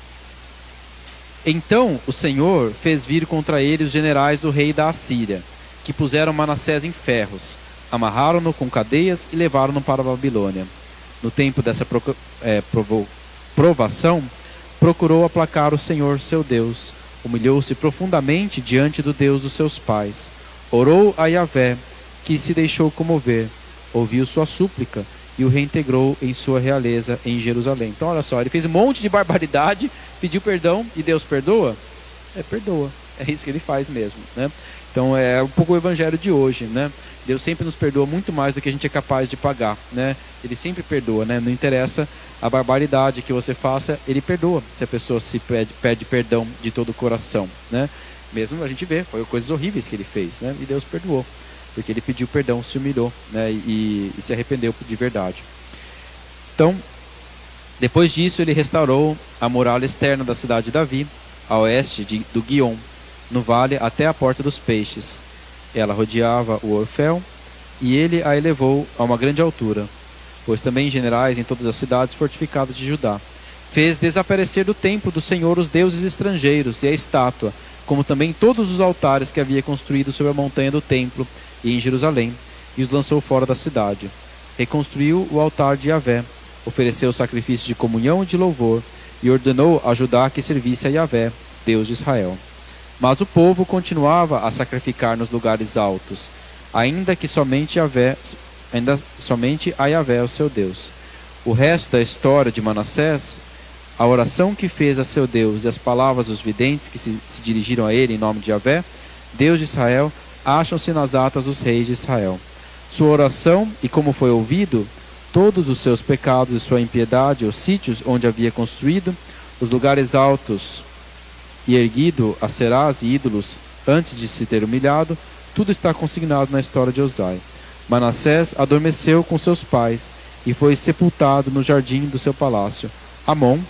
Então o Senhor fez vir contra ele os generais do rei da Assíria, que puseram Manassés em ferros, amarraram-no com cadeias e levaram-no para a Babilônia. No tempo dessa provação, procurou aplacar o Senhor seu Deus, humilhou-se profundamente diante do Deus dos seus pais, orou a Yahvé, que se deixou comover, ouviu sua súplica e o reintegrou em sua realeza em Jerusalém. Então olha só, ele fez um monte de barbaridade, pediu perdão e Deus perdoa? Perdoa. É isso que ele faz mesmo, né? Então é um pouco o evangelho de hoje, né? Deus sempre nos perdoa muito mais do que a gente é capaz de pagar, né? Ele sempre perdoa, né? Não interessa a barbaridade que você faça, ele perdoa. Se a pessoa se pede perdão de todo o coração, né? Mesmo a gente vê, foi coisas horríveis que ele fez, né? E Deus perdoou, porque ele pediu perdão, se humilhou, né? E se arrependeu de verdade. Então, depois disso, ele restaurou a muralha externa da cidade de Davi, a oeste do Guion, no vale até a porta dos peixes. Ela rodeava o Orfel, e ele a elevou a uma grande altura, pois também generais em todas as cidades fortificadas de Judá. Fez desaparecer do templo do Senhor os deuses estrangeiros e a estátua, como também todos os altares que havia construído sobre a montanha do templo e em Jerusalém, e os lançou fora da cidade. Reconstruiu o altar de Yahvé, ofereceu sacrifícios de comunhão e de louvor, e ordenou a Judá que servisse a Yahvé, Deus de Israel. Mas o povo continuava a sacrificar nos lugares altos, ainda somente a Yahvé, o seu Deus. O resto da história de Manassés, a oração que fez a seu Deus e as palavras dos videntes que se dirigiram a ele em nome de Yahvé, Deus de Israel, acham-se nas atas dos reis de Israel. Sua oração e como foi ouvido, todos os seus pecados e sua impiedade, os sítios onde havia construído, os lugares altos e erguido aserás e ídolos antes de se ter humilhado, tudo está consignado na história de Uzai. Manassés adormeceu com seus pais e foi sepultado no jardim do seu palácio. Amon,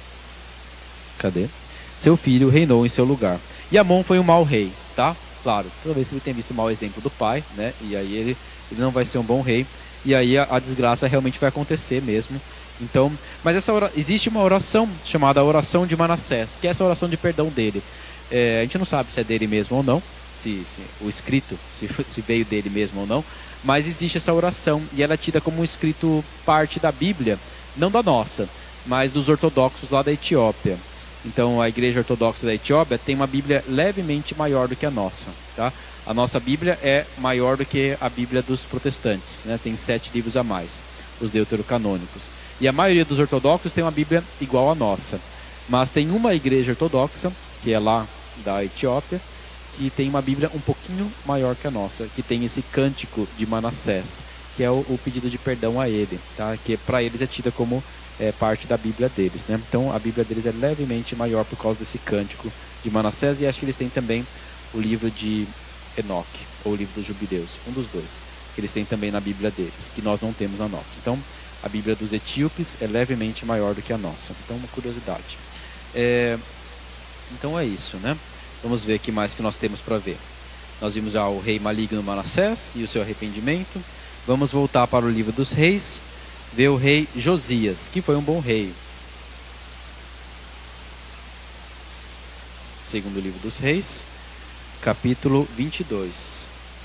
seu filho, reinou em seu lugar. E Amon foi um mau rei, tá? Claro, talvez ele tenha visto o mau exemplo do pai, né? E aí ele não vai ser um bom rei. E aí a desgraça realmente vai acontecer mesmo. Então, mas existe uma oração chamada oração de Manassés, que é essa oração de perdão dele. A gente não sabe se é dele mesmo ou não, se o escrito se veio dele mesmo ou não, mas existe essa oração e ela é tida como um escrito parte da Bíblia, não da nossa, mas dos ortodoxos lá da Etiópia. Então a igreja ortodoxa da Etiópia tem uma Bíblia levemente maior do que a nossa, tá? A nossa Bíblia é maior do que a Bíblia dos protestantes, né? Tem 7 livros a mais, os deuterocanônicos. E a maioria dos ortodoxos tem uma Bíblia igual à nossa. Mas tem uma igreja ortodoxa, que é lá da Etiópia, que tem uma Bíblia um pouquinho maior que a nossa, que tem esse cântico de Manassés, que é o pedido de perdão a ele, tá? Que para eles é tida como parte da Bíblia deles, né? Então a Bíblia deles é levemente maior por causa desse cântico de Manassés, e acho que eles têm também o livro de Enoque, ou o livro dos Jubileus, um dos dois, que eles têm também na Bíblia deles, que nós não temos na nossa. Então a Bíblia dos etíopes é levemente maior do que a nossa. Então uma curiosidade. Então é isso, né? Vamos ver o que mais que nós temos para ver. Nós vimos já o rei maligno Manassés e o seu arrependimento. Vamos voltar para o livro dos reis, ver o rei Josias, que foi um bom rei. Segundo livro dos reis, capítulo 22.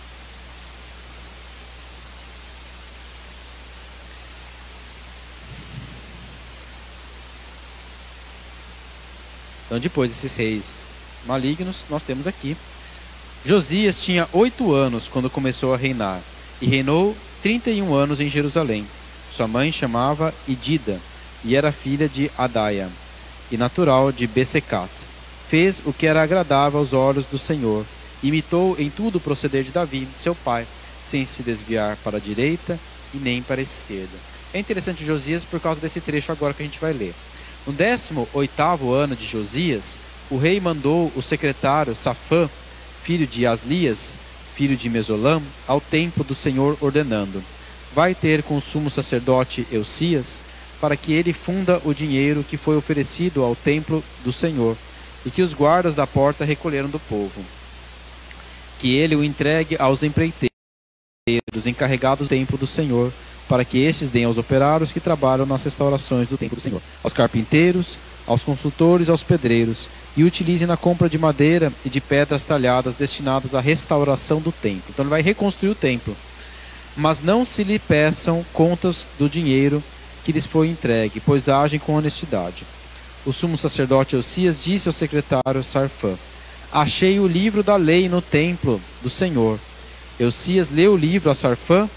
Então, depois desses reis malignos, nós temos aqui Josias tinha 8 anos quando começou a reinar, e reinou 31 anos em Jerusalém. Sua mãe chamava Idida, e era filha de Adaia, e natural de Besecat. Fez o que era agradável aos olhos do Senhor, imitou em tudo o proceder de Davi, seu pai, sem se desviar para a direita e nem para a esquerda. É interessante Josias por causa desse trecho agora que a gente vai ler. No 18º ano de Josias, o rei mandou o secretário Safã, filho de Aslias, filho de Mesolam, ao templo do Senhor, ordenando: vai ter com o sumo sacerdote Eucias, para que ele funda o dinheiro que foi oferecido ao templo do Senhor, e que os guardas da porta recolheram do povo. Que ele o entregue aos empreiteiros encarregados do templo do Senhor, para que estes deem aos operários que trabalham nas restaurações do templo do Senhor, aos carpinteiros, aos consultores, aos pedreiros, e utilizem na compra de madeira e de pedras talhadas destinadas à restauração do templo. Então ele vai reconstruir o templo. Mas não se lhe peçam contas do dinheiro que lhes foi entregue, pois agem com honestidade. O sumo sacerdote Eucias disse ao secretário Sarfã: achei o livro da lei no templo do Senhor, Eusias leu o livro a Sarfã,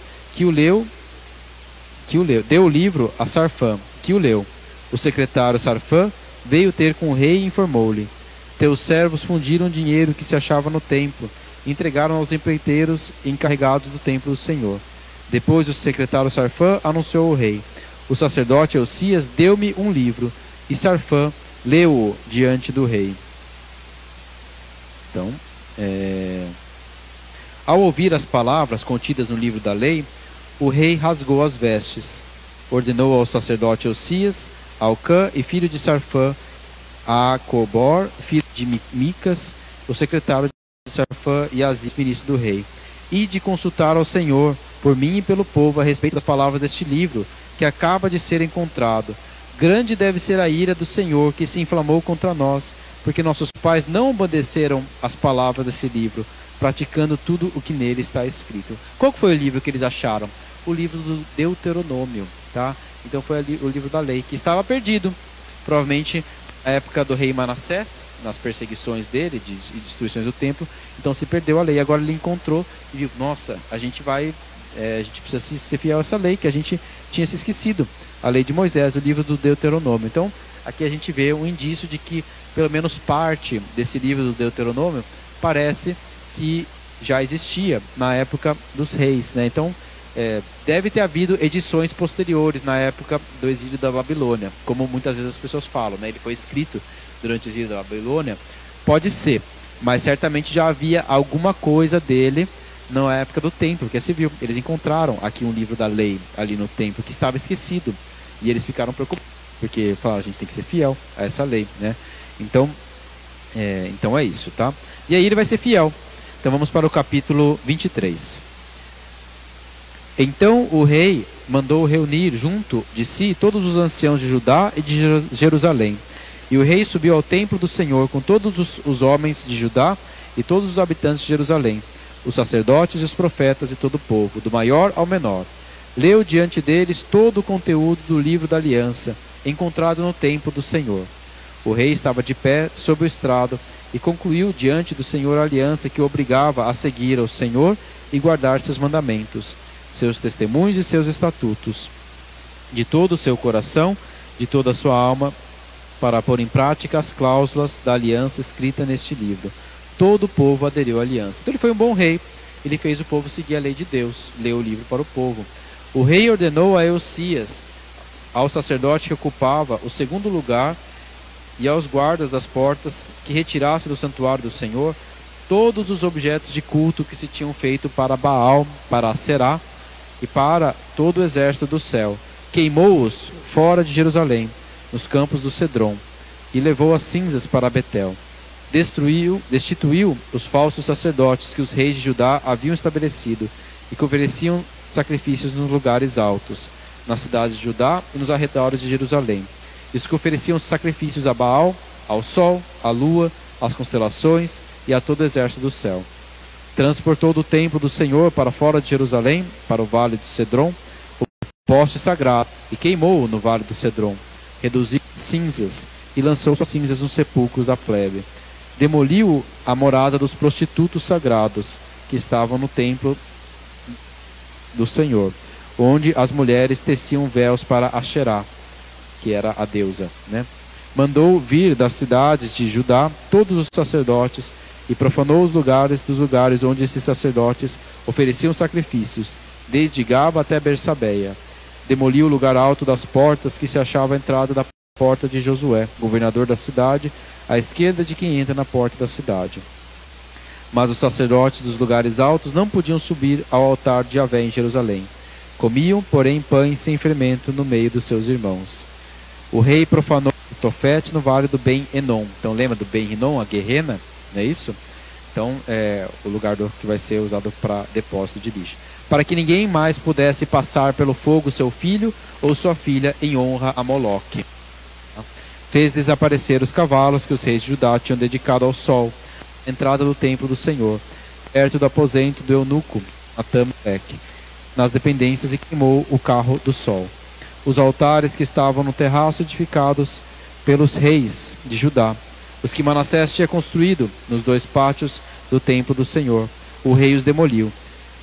deu o livro a Sarfã, que o leu. O secretário Sarfã veio ter com o rei e informou-lhe: teus servos fundiram o dinheiro que se achava no templo e entregaram aos empreiteiros encarregados do templo do Senhor. Depois o secretário Sarfã anunciou ao rei: o sacerdote Eusias deu-me um livro, e Sarfã leu-o diante do rei. Então, ao ouvir as palavras contidas no livro da lei, o rei rasgou as vestes. Ordenou ao sacerdote Eusias, a Alcã e filho de Sarfã, a Cobor, filho de Micas, o secretário de Sarfã, e Aziz, ministro do rei, e de consultar ao Senhor, por mim e pelo povo, a respeito das palavras deste livro, que acaba de ser encontrado. Grande deve ser a ira do Senhor, que se inflamou contra nós, porque nossos pais não obedeceram às palavras desse livro, praticando tudo o que nele está escrito. Qual foi o livro que eles acharam? O livro do Deuteronômio, tá? Então foi o livro da lei, que estava perdido. Provavelmente na época do rei Manassés, nas perseguições dele e destruições do templo, então se perdeu a lei. Agora ele encontrou e viu: nossa, a gente precisa ser fiel a essa lei, que a gente tinha se esquecido. A lei de Moisés, o livro do Deuteronômio. Então aqui a gente vê um indício de que pelo menos parte desse livro do Deuteronômio parece que já existia na época dos reis, né? Então deve ter havido edições posteriores na época do exílio da Babilônia, como muitas vezes as pessoas falam, né? Ele foi escrito durante o exílio da Babilônia. Pode ser, mas certamente já havia alguma coisa dele na época do templo, que se viu. Eles encontraram aqui um livro da lei ali no templo que estava esquecido, e eles ficaram preocupados, porque falaram: a gente tem que ser fiel a essa lei, né? Então é isso, tá? E aí ele vai ser fiel. Então vamos para o capítulo 23. Então o rei mandou reunir junto de si todos os anciãos de Judá e de Jerusalém. E o rei subiu ao templo do Senhor com todos os homens de Judá e todos os habitantes de Jerusalém, os sacerdotes e os profetas e todo o povo, do maior ao menor. Leu diante deles todo o conteúdo do livro da aliança, encontrado no templo do Senhor. O rei estava de pé sobre o estrado e concluiu diante do Senhor a aliança que o obrigava a seguir ao Senhor e guardar seus mandamentos, seus testemunhos e seus estatutos, de todo o seu coração, de toda a sua alma, para pôr em prática as cláusulas da aliança escrita neste livro. Todo o povo aderiu à aliança. Então ele foi um bom rei, ele fez o povo seguir a lei de Deus, leu o livro para o povo. O rei ordenou a Eusias, ao sacerdote que ocupava o segundo lugar, e aos guardas das portas, que retirasse do santuário do Senhor todos os objetos de culto que se tinham feito para Baal, para Aserá e para todo o exército do céu. Queimou-os fora de Jerusalém, nos campos do Cedron, e levou as cinzas para Betel. Destituiu os falsos sacerdotes que os reis de Judá haviam estabelecido e que ofereciam sacrifícios nos lugares altos, nas cidades de Judá e nos arredores de Jerusalém. E os que ofereciam sacrifícios a Baal, ao sol, à lua, às constelações e a todo o exército do céu. Transportou do templo do Senhor para fora de Jerusalém, para o vale de Cedron, o poste sagrado, e queimou-o no vale do Cedron. Reduziu cinzas e lançou suas cinzas nos sepulcros da plebe. Demoliu a morada dos prostitutos sagrados que estavam no templo do Senhor, onde as mulheres teciam véus para Asherá, que era a deusa, né? Mandou vir das cidades de Judá todos os sacerdotes e profanou os lugares dos lugares onde esses sacerdotes ofereciam sacrifícios, desde Gaba até Bersabeia. Demoliu o lugar alto das portas que se achava à entrada da porta de Josué, governador da cidade, à esquerda de quem entra na porta da cidade. Mas os sacerdotes dos lugares altos não podiam subir ao altar de Javé em Jerusalém. Comiam, porém, pães sem fermento no meio dos seus irmãos. O rei profanou Tofete no vale do Ben-Enom. Então lembra do Ben-Enom, a Guerrena? Não é isso? Então é o lugar que vai ser usado para depósito de lixo. Para que ninguém mais pudesse passar pelo fogo seu filho ou sua filha em honra a Moloque. Fez desaparecer os cavalos que os reis de Judá tinham dedicado ao sol, entrada do templo do Senhor, perto do aposento do eunuco Atameleque, nas dependências, e queimou o carro do sol. Os altares que estavam no terraço edificados pelos reis de Judá, os que Manassés tinha construído nos dois pátios do templo do Senhor, o rei os demoliu.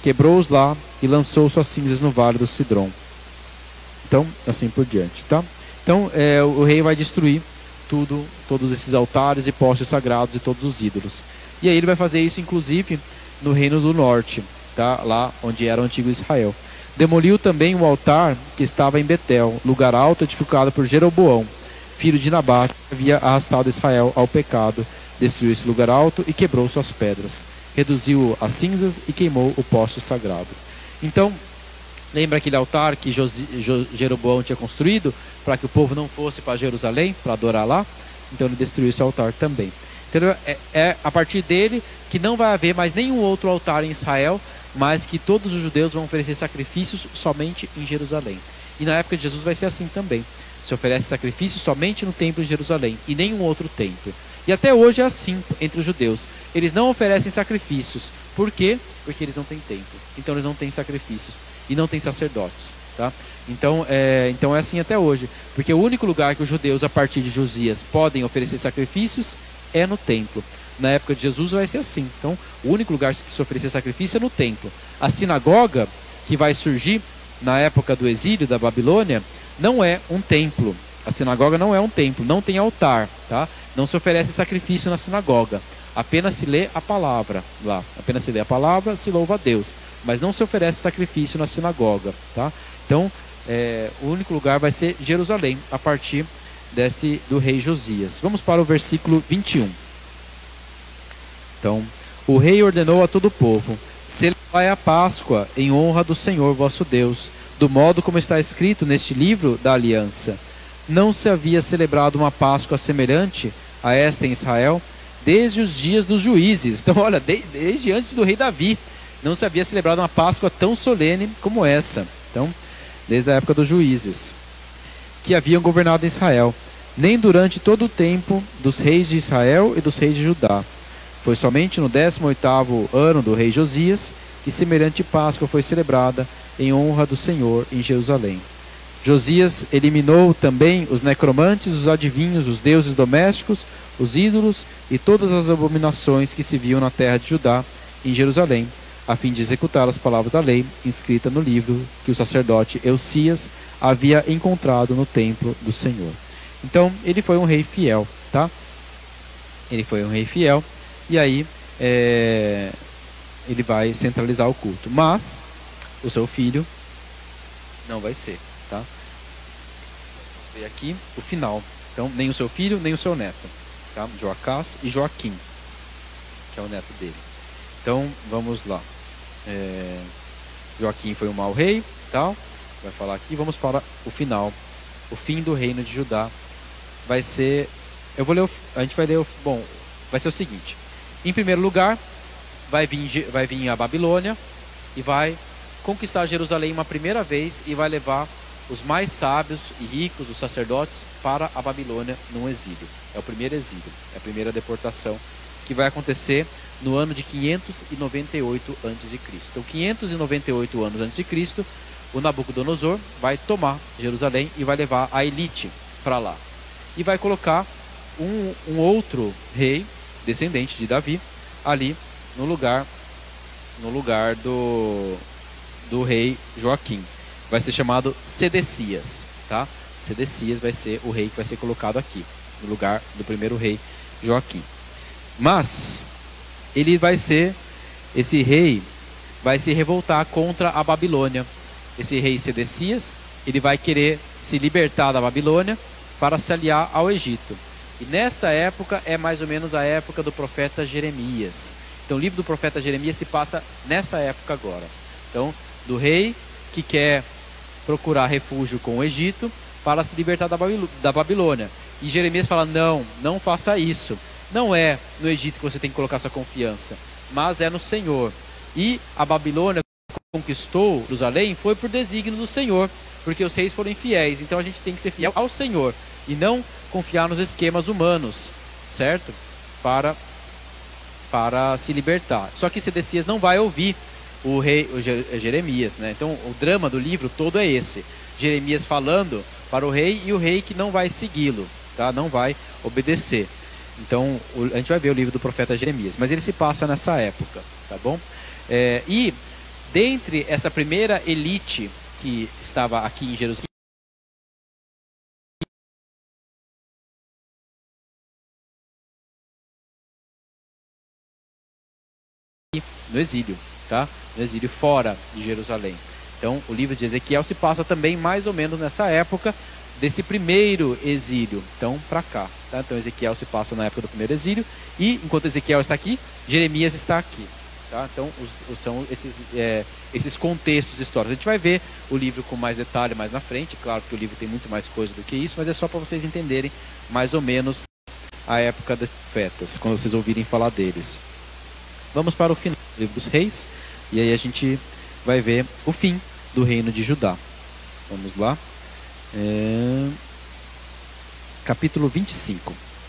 quebrou-os lá e lançou suas cinzas no vale do Cidrom. Então, assim por diante, tá? Então, o rei vai destruir todos esses altares e postes sagrados e todos os ídolos. E aí ele vai fazer isso, inclusive, no reino do norte, tá? Lá onde era o antigo Israel. Demoliu também o altar que estava em Betel, lugar alto edificado por Jeroboão, filho de Nabate, que havia arrastado Israel ao pecado. Destruiu esse lugar alto e quebrou suas pedras. Reduziu as cinzas e queimou o poste sagrado. Então, lembra aquele altar que Jeroboão tinha construído para que o povo não fosse para Jerusalém, para adorar lá? Então ele destruiu esse altar também. Então é a partir dele que não vai haver mais nenhum outro altar em Israel, mas que todos os judeus vão oferecer sacrifícios somente em Jerusalém. E na época de Jesus vai ser assim também. Se oferece sacrifícios somente no templo de Jerusalém e nenhum outro templo. E até hoje é assim entre os judeus. Eles não oferecem sacrifícios. Por quê? Porque eles não têm templo. Então eles não têm sacrifícios. E não têm sacerdotes. Tá? Então é assim até hoje. Porque o único lugar que os judeus, a partir de Josias, podem oferecer sacrifícios é no templo. Na época de Jesus vai ser assim. Então o único lugar que se oferecer sacrifício é no templo. A sinagoga que vai surgir na época do exílio da Babilônia não é um templo. A sinagoga não é um templo, não tem altar, tá? Não se oferece sacrifício na sinagoga. Apenas se lê a palavra lá. Apenas se lê a palavra, se louva a Deus. Mas não se oferece sacrifício na sinagoga, tá? Então, o único lugar vai ser Jerusalém, a partir do rei Josias. Vamos para o versículo 21. Então, o rei ordenou a todo o povo: celebrai a Páscoa em honra do Senhor vosso Deus, do modo como está escrito neste livro da aliança. Não se havia celebrado uma Páscoa semelhante a esta em Israel desde os dias dos juízes. Então, olha, desde antes do rei Davi, não se havia celebrado uma Páscoa tão solene como essa. Então, desde a época dos juízes, que haviam governado Israel, nem durante todo o tempo dos reis de Israel e dos reis de Judá. Foi somente no 18º ano do rei Josias que semelhante Páscoa foi celebrada em honra do Senhor em Jerusalém. Josias eliminou também os necromantes, os adivinhos, os deuses domésticos, os ídolos e todas as abominações que se viam na terra de Judá em Jerusalém, a fim de executar as palavras da lei inscrita no livro que o sacerdote Eucias havia encontrado no templo do Senhor. Então, ele foi um rei fiel, tá? Ele foi um rei fiel, e aí ele vai centralizar o culto. Mas o seu filho não vai ser, tá? Vamos ver aqui o final. Então, nem o seu filho, nem o seu neto, tá? Joacás e Joaquim, que é o neto dele. Então, vamos lá. Joaquim foi um mau rei, tal. Vai falar aqui. Vamos para o final. O fim do reino de Judá vai ser. Eu vou ler. A gente vai ler. Bom, vai ser o seguinte. Em primeiro lugar, vai vir a Babilônia e vai conquistar Jerusalém uma primeira vez e vai levar os mais sábios e ricos, os sacerdotes, para a Babilônia num exílio. É o primeiro exílio, é a primeira deportação que vai acontecer no ano de 598 a.C. Então, 598 anos antes de Cristo, o Nabucodonosor vai tomar Jerusalém e vai levar a elite para lá. E vai colocar um outro rei, descendente de Davi, ali no lugar do rei Joaquim. Vai ser chamado Sedecias, tá? Sedecias vai ser o rei que vai ser colocado aqui, no lugar do primeiro rei Joaquim. Mas esse rei vai se revoltar contra a Babilônia. Esse rei Sedecias, ele vai querer se libertar da Babilônia para se aliar ao Egito. E nessa época é mais ou menos a época do profeta Jeremias. Então o livro do profeta Jeremias se passa nessa época agora. Então, do rei que quer procurar refúgio com o Egito para se libertar da Babilônia. E Jeremias fala: não faça isso. Não é no Egito que você tem que colocar sua confiança, mas é no Senhor. E a Babilônia que conquistou Jerusalém foi por desígnio do Senhor, porque os reis foram infiéis. Então a gente tem que ser fiel ao Senhor e não confiar nos esquemas humanos, certo? Para se libertar. Só que Sedecias não vai ouvir o Jeremias, né? Então o drama do livro todo é esse: Jeremias falando para o rei e o rei que não vai segui-lo, tá? Não vai obedecer. Então a gente vai ver o livro do profeta Jeremias, mas ele se passa nessa época, tá bom? E dentre essa primeira elite que estava aqui em Jerusalém, no exílio, tá? No exílio fora de Jerusalém. Então, o livro de Ezequiel se passa também mais ou menos nessa época desse primeiro exílio, então para cá, tá? Então Ezequiel se passa na época do primeiro exílio e enquanto Ezequiel está aqui, Jeremias está aqui, tá? Então são esses contextos históricos. A gente vai ver o livro com mais detalhe mais na frente, claro que o livro tem muito mais coisa do que isso, mas é só para vocês entenderem mais ou menos a época dos profetas, quando vocês ouvirem falar deles. Vamos para o final do livro dos reis, e aí a gente vai ver o fim do reino de Judá. Vamos lá. Capítulo 25.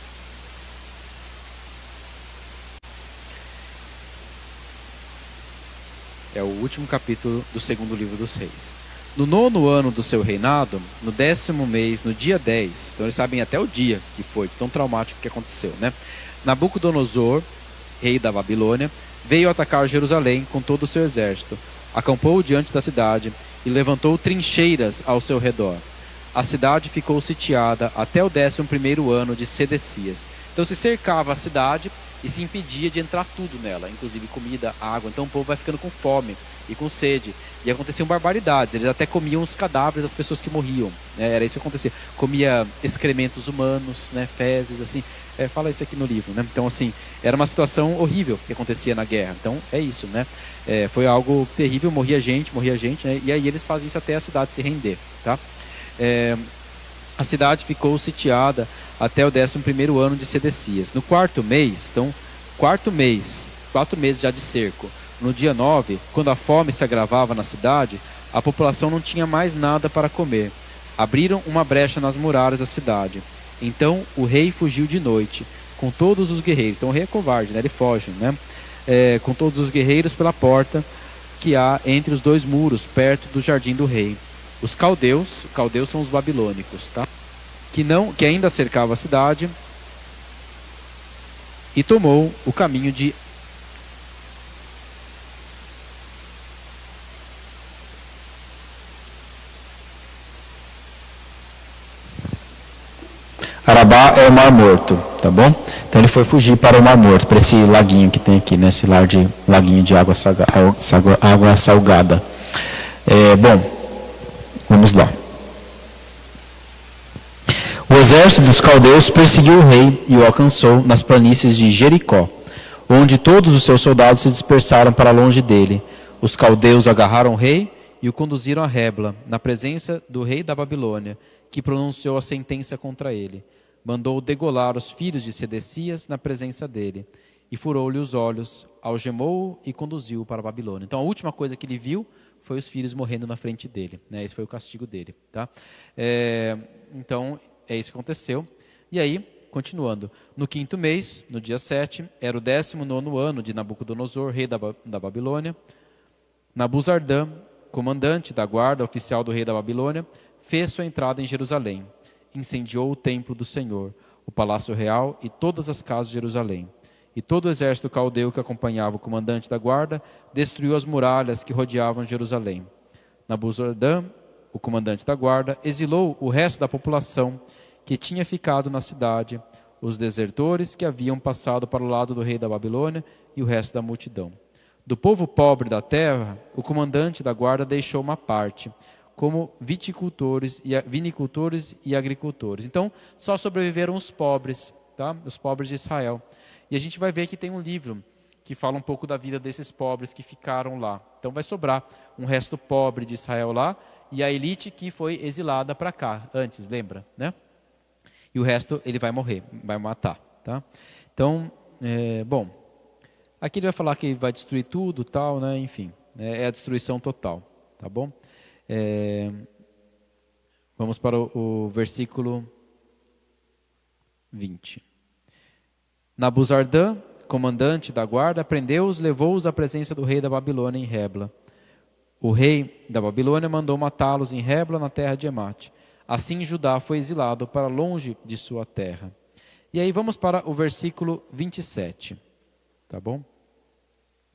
É o último capítulo do segundo livro dos reis. No 9º ano do seu reinado, no 10º mês, no dia 10, então eles sabem até o dia que foi, tão traumático que aconteceu, né? Nabucodonosor, rei da Babilônia, veio atacar Jerusalém com todo o seu exército, acampou diante da cidade e levantou trincheiras ao seu redor. A cidade ficou sitiada até o 11º ano de Sedecias. Então se cercava a cidade e se impedia de entrar tudo nela, inclusive comida, água. Então o povo vai ficando com fome e com sede. E aconteciam barbaridades. Eles até comiam os cadáveres das pessoas que morriam, né? Era isso que acontecia. Comia excrementos humanos, né? Fezes, assim. Fala isso aqui no livro, né? Então, assim, era uma situação horrível que acontecia na guerra. Então, é isso, né? Foi algo terrível, morria gente, né? E aí eles fazem isso até a cidade se render, tá? A cidade ficou sitiada até o 11º ano de Sedecias. No 4º mês, então, 4 meses já de cerco. No dia 9, quando a fome se agravava na cidade, a população não tinha mais nada para comer. Abriram uma brecha nas muralhas da cidade. Então o rei fugiu de noite, com todos os guerreiros. Então o rei é covarde, né? Ele foge, né? Com todos os guerreiros pela porta que há entre os 2 muros, perto do jardim do rei. Os caldeus são os babilônicos, tá? Que ainda cercavam a cidade, e tomou o caminho de Arabá é o Mar Morto, tá bom? Então ele foi fugir para o Mar Morto, para esse laguinho que tem aqui, né? Esse laguinho de água salgada. Bom, vamos lá. O exército dos caldeus perseguiu o rei e o alcançou nas planícies de Jericó, onde todos os seus soldados se dispersaram para longe dele. Os caldeus agarraram o rei e o conduziram a Rebla, na presença do rei da Babilônia, que pronunciou a sentença contra ele. Mandou degolar os filhos de Sedecias na presença dele, e furou-lhe os olhos, algemou-o e conduziu-o para a Babilônia. Então a última coisa que ele viu foi os filhos morrendo na frente dele, né? Esse foi o castigo dele, tá? Então é isso que aconteceu. E aí, continuando, no 5º mês, no dia 7, era o 19º ano de Nabucodonosor, rei da Babilônia. Nabuzardã, comandante da guarda oficial do rei da Babilônia, fez sua entrada em Jerusalém. Incendiou o templo do Senhor, o palácio real e todas as casas de Jerusalém. E todo o exército caldeu que acompanhava o comandante da guarda destruiu as muralhas que rodeavam Jerusalém. Nabuzardã, o comandante da guarda, exilou o resto da população que tinha ficado na cidade, os desertores que haviam passado para o lado do rei da Babilônia e o resto da multidão. Do povo pobre da terra, o comandante da guarda deixou uma parte, como vinicultores e agricultores. Então, só sobreviveram os pobres, tá? Os pobres de Israel. E a gente vai ver que tem um livro que fala um pouco da vida desses pobres que ficaram lá. Então vai sobrar um resto pobre de Israel lá e a elite que foi exilada para cá, antes, lembra, né? E o resto ele vai morrer, vai matar, tá? Então, bom, aqui ele vai falar que vai destruir tudo, tal, né? Enfim, é a destruição total, tá bom? Vamos para o versículo 20. Nabuzardã, comandante da guarda, prendeu-os, levou-os à presença do rei da Babilônia em Rebla. O rei da Babilônia mandou matá-los em Rebla, na terra de Emate. Assim Judá foi exilado para longe de sua terra. E aí vamos para o versículo 27, tá bom?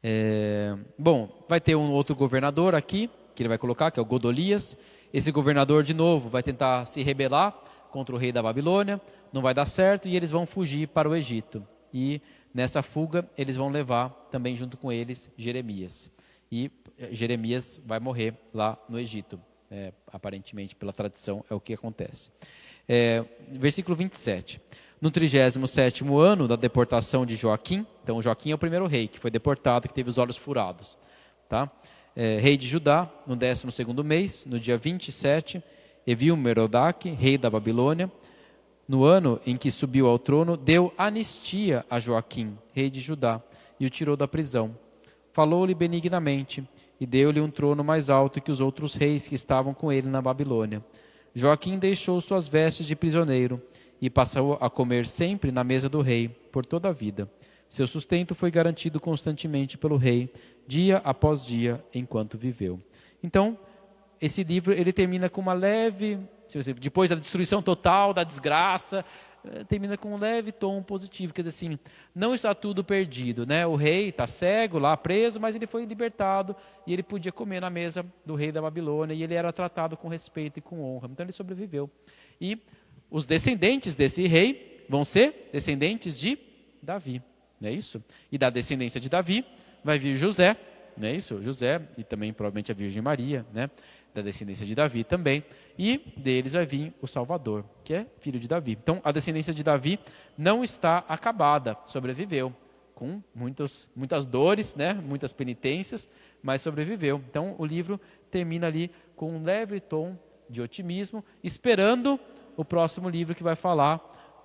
Bom, vai ter um outro governador aqui, que ele vai colocar, que é o Godolias. Esse governador, de novo, vai tentar se rebelar contra o rei da Babilônia, não vai dar certo e eles vão fugir para o Egito. E nessa fuga, eles vão levar também junto com eles Jeremias. E Jeremias vai morrer lá no Egito. Aparentemente, pela tradição, é o que acontece. Versículo 27. No 37º ano da deportação de Joaquim, então Joaquim é o primeiro rei que foi deportado, que teve os olhos furados, tá? Rei de Judá, no 12º mês, no dia 27, Evil-Merodach, rei da Babilônia, no ano em que subiu ao trono, deu anistia a Joaquim, rei de Judá, e o tirou da prisão. Falou-lhe benignamente e deu-lhe um trono mais alto que os outros reis que estavam com ele na Babilônia. Joaquim deixou suas vestes de prisioneiro e passou a comer sempre na mesa do rei, por toda a vida. Seu sustento foi garantido constantemente pelo rei, dia após dia, enquanto viveu. Então, esse livro ele termina com uma leve, depois da destruição total, da desgraça, termina com um leve tom positivo, quer dizer assim, não está tudo perdido, né? O rei está cego lá, preso, mas ele foi libertado e ele podia comer na mesa do rei da Babilônia e ele era tratado com respeito e com honra, então ele sobreviveu. E os descendentes desse rei vão ser descendentes de Davi, não é isso? E da descendência de Davi vai vir José, não é isso? José e também provavelmente a Virgem Maria, né? Da descendência de Davi também, e deles vai vir o Salvador, que é filho de Davi. Então, a descendência de Davi não está acabada, sobreviveu, com muitas dores, né? Muitas penitências, mas sobreviveu. Então, o livro termina ali com um leve tom de otimismo, esperando o próximo livro que vai falar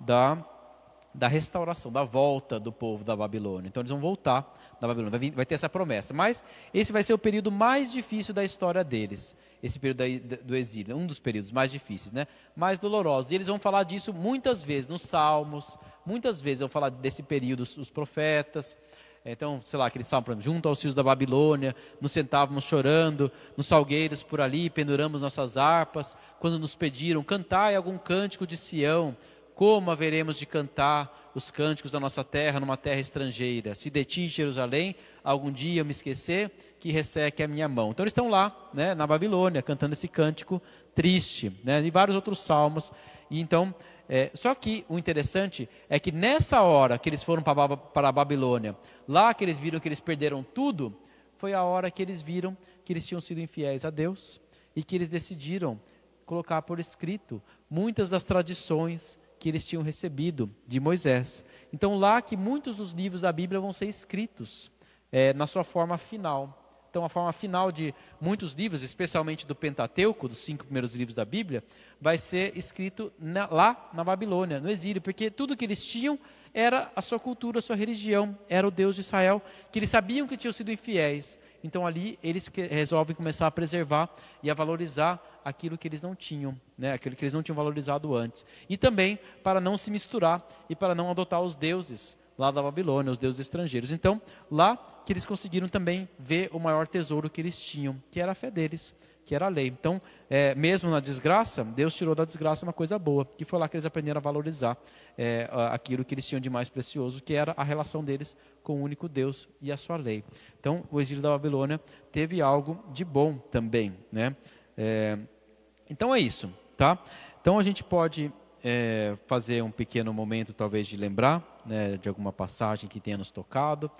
da restauração, da volta do povo da Babilônia. Então, eles vão voltar da Babilônia, vai ter essa promessa. Mas esse vai ser o período mais difícil da história deles, esse período do exílio, um dos períodos mais difíceis, né? Mais dolorosos. E eles vão falar disso muitas vezes nos Salmos, muitas vezes vão falar desse período os profetas. Então, sei lá, aquele salmo, por exemplo, junto aos rios da Babilônia, nos sentávamos chorando, nos salgueiros por ali, penduramos nossas harpas, quando nos pediram, cantai algum cântico de Sião, como haveremos de cantar os cânticos da nossa terra numa terra estrangeira? Se de ti, Jerusalém, algum dia eu me esquecer, que resseque a minha mão. Então eles estão lá, né, na Babilônia, cantando esse cântico triste, né, e vários outros salmos. E então, só que o interessante é que nessa hora que eles foram para a Babilônia, lá que eles viram que eles perderam tudo, foi a hora que eles viram que eles tinham sido infiéis a Deus e que eles decidiram colocar por escrito muitas das tradições que eles tinham recebido de Moisés. Então lá que muitos dos livros da Bíblia vão ser escritos na sua forma final. Então a forma final de muitos livros, especialmente do Pentateuco, dos 5 primeiros livros da Bíblia, vai ser escrito lá na Babilônia, no exílio, porque tudo que eles tinham era a sua cultura, a sua religião, era o Deus de Israel, que eles sabiam que tinham sido infiéis. Então ali eles resolvem começar a preservar e a valorizar aquilo que eles não tinham, né? Aquilo que eles não tinham valorizado antes. E também para não se misturar e para não adotar os deuses lá da Babilônia, os deuses estrangeiros. Então, lá que eles conseguiram também ver o maior tesouro que eles tinham, que era a fé deles, que era a lei. Então, mesmo na desgraça, Deus tirou da desgraça uma coisa boa, que foi lá que eles aprenderam a valorizar aquilo que eles tinham de mais precioso, que era a relação deles com o único Deus e a sua lei. Então, o exílio da Babilônia teve algo de bom também, né? Então é isso, tá? Então a gente pode fazer um pequeno momento, talvez, de lembrar, né, de alguma passagem que tenha nos tocado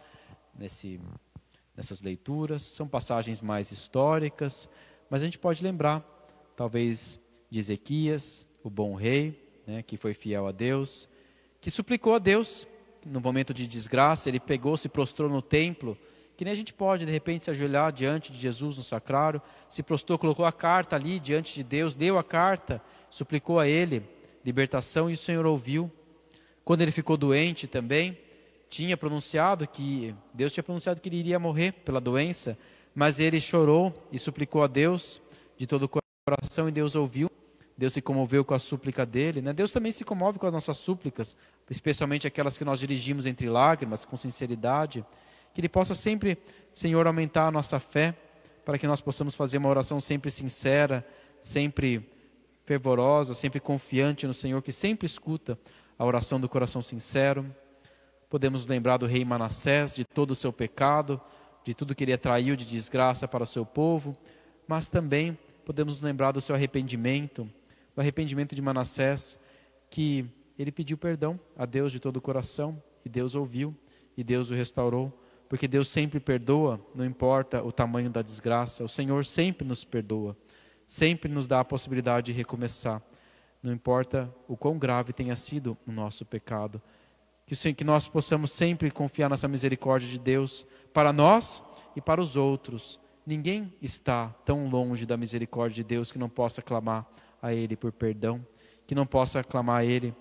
nessas leituras. São passagens mais históricas, mas a gente pode lembrar, talvez, de Ezequias, o bom rei, né, que foi fiel a Deus, que suplicou a Deus, no momento de desgraça, ele pegou, se prostrou no templo, que nem a gente pode, de repente, se ajoelhar diante de Jesus no sacrário, se prostrou, colocou a carta ali diante de Deus, leu a carta, suplicou a ele libertação e o Senhor ouviu. Quando ele ficou doente também, Deus tinha pronunciado que ele iria morrer pela doença, mas ele chorou e suplicou a Deus de todo o coração e Deus ouviu. Deus se comoveu com a súplica dele, né? Deus também se comove com as nossas súplicas, especialmente aquelas que nós dirigimos entre lágrimas, com sinceridade. Que Ele possa sempre, Senhor, aumentar a nossa fé, para que nós possamos fazer uma oração sempre sincera, sempre fervorosa, sempre confiante no Senhor, que sempre escuta a oração do coração sincero. Podemos lembrar do rei Manassés, de todo o seu pecado, de tudo que ele atraiu de desgraça para o seu povo, mas também podemos nos lembrar do seu arrependimento, do arrependimento de Manassés, que ele pediu perdão a Deus de todo o coração, e Deus ouviu, e Deus o restaurou, porque Deus sempre perdoa, não importa o tamanho da desgraça, o Senhor sempre nos perdoa, sempre nos dá a possibilidade de recomeçar, não importa o quão grave tenha sido o nosso pecado, que nós possamos sempre confiar nessa misericórdia de Deus, para nós e para os outros. Ninguém está tão longe da misericórdia de Deus que não possa clamar a Ele por perdão, que não possa clamar a Ele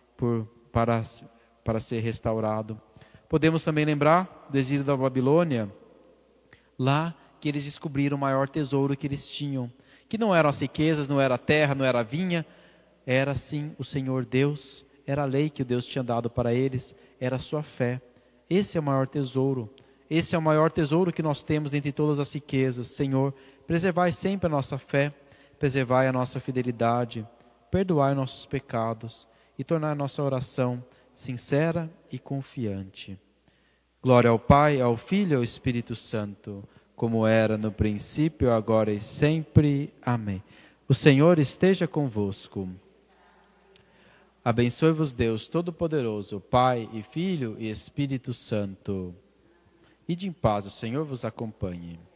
para ser restaurado. Podemos também lembrar do exílio da Babilônia, lá que eles descobriram o maior tesouro que eles tinham, que não eram as riquezas, não era a terra, não era a vinha, era sim o Senhor Deus, era a lei que Deus tinha dado para eles, era a sua fé. Esse é o maior tesouro, esse é o maior tesouro que nós temos dentre todas as riquezas. Senhor, preservai sempre a nossa fé, preservai a nossa fidelidade, perdoai nossos pecados e tornai a nossa oração sincera e confiante. Glória ao Pai, ao Filho e ao Espírito Santo, como era no princípio, agora e sempre. Amém. O Senhor esteja convosco. Abençoe-vos Deus Todo-Poderoso, Pai e Filho e Espírito Santo. Ide em paz, o Senhor vos acompanhe.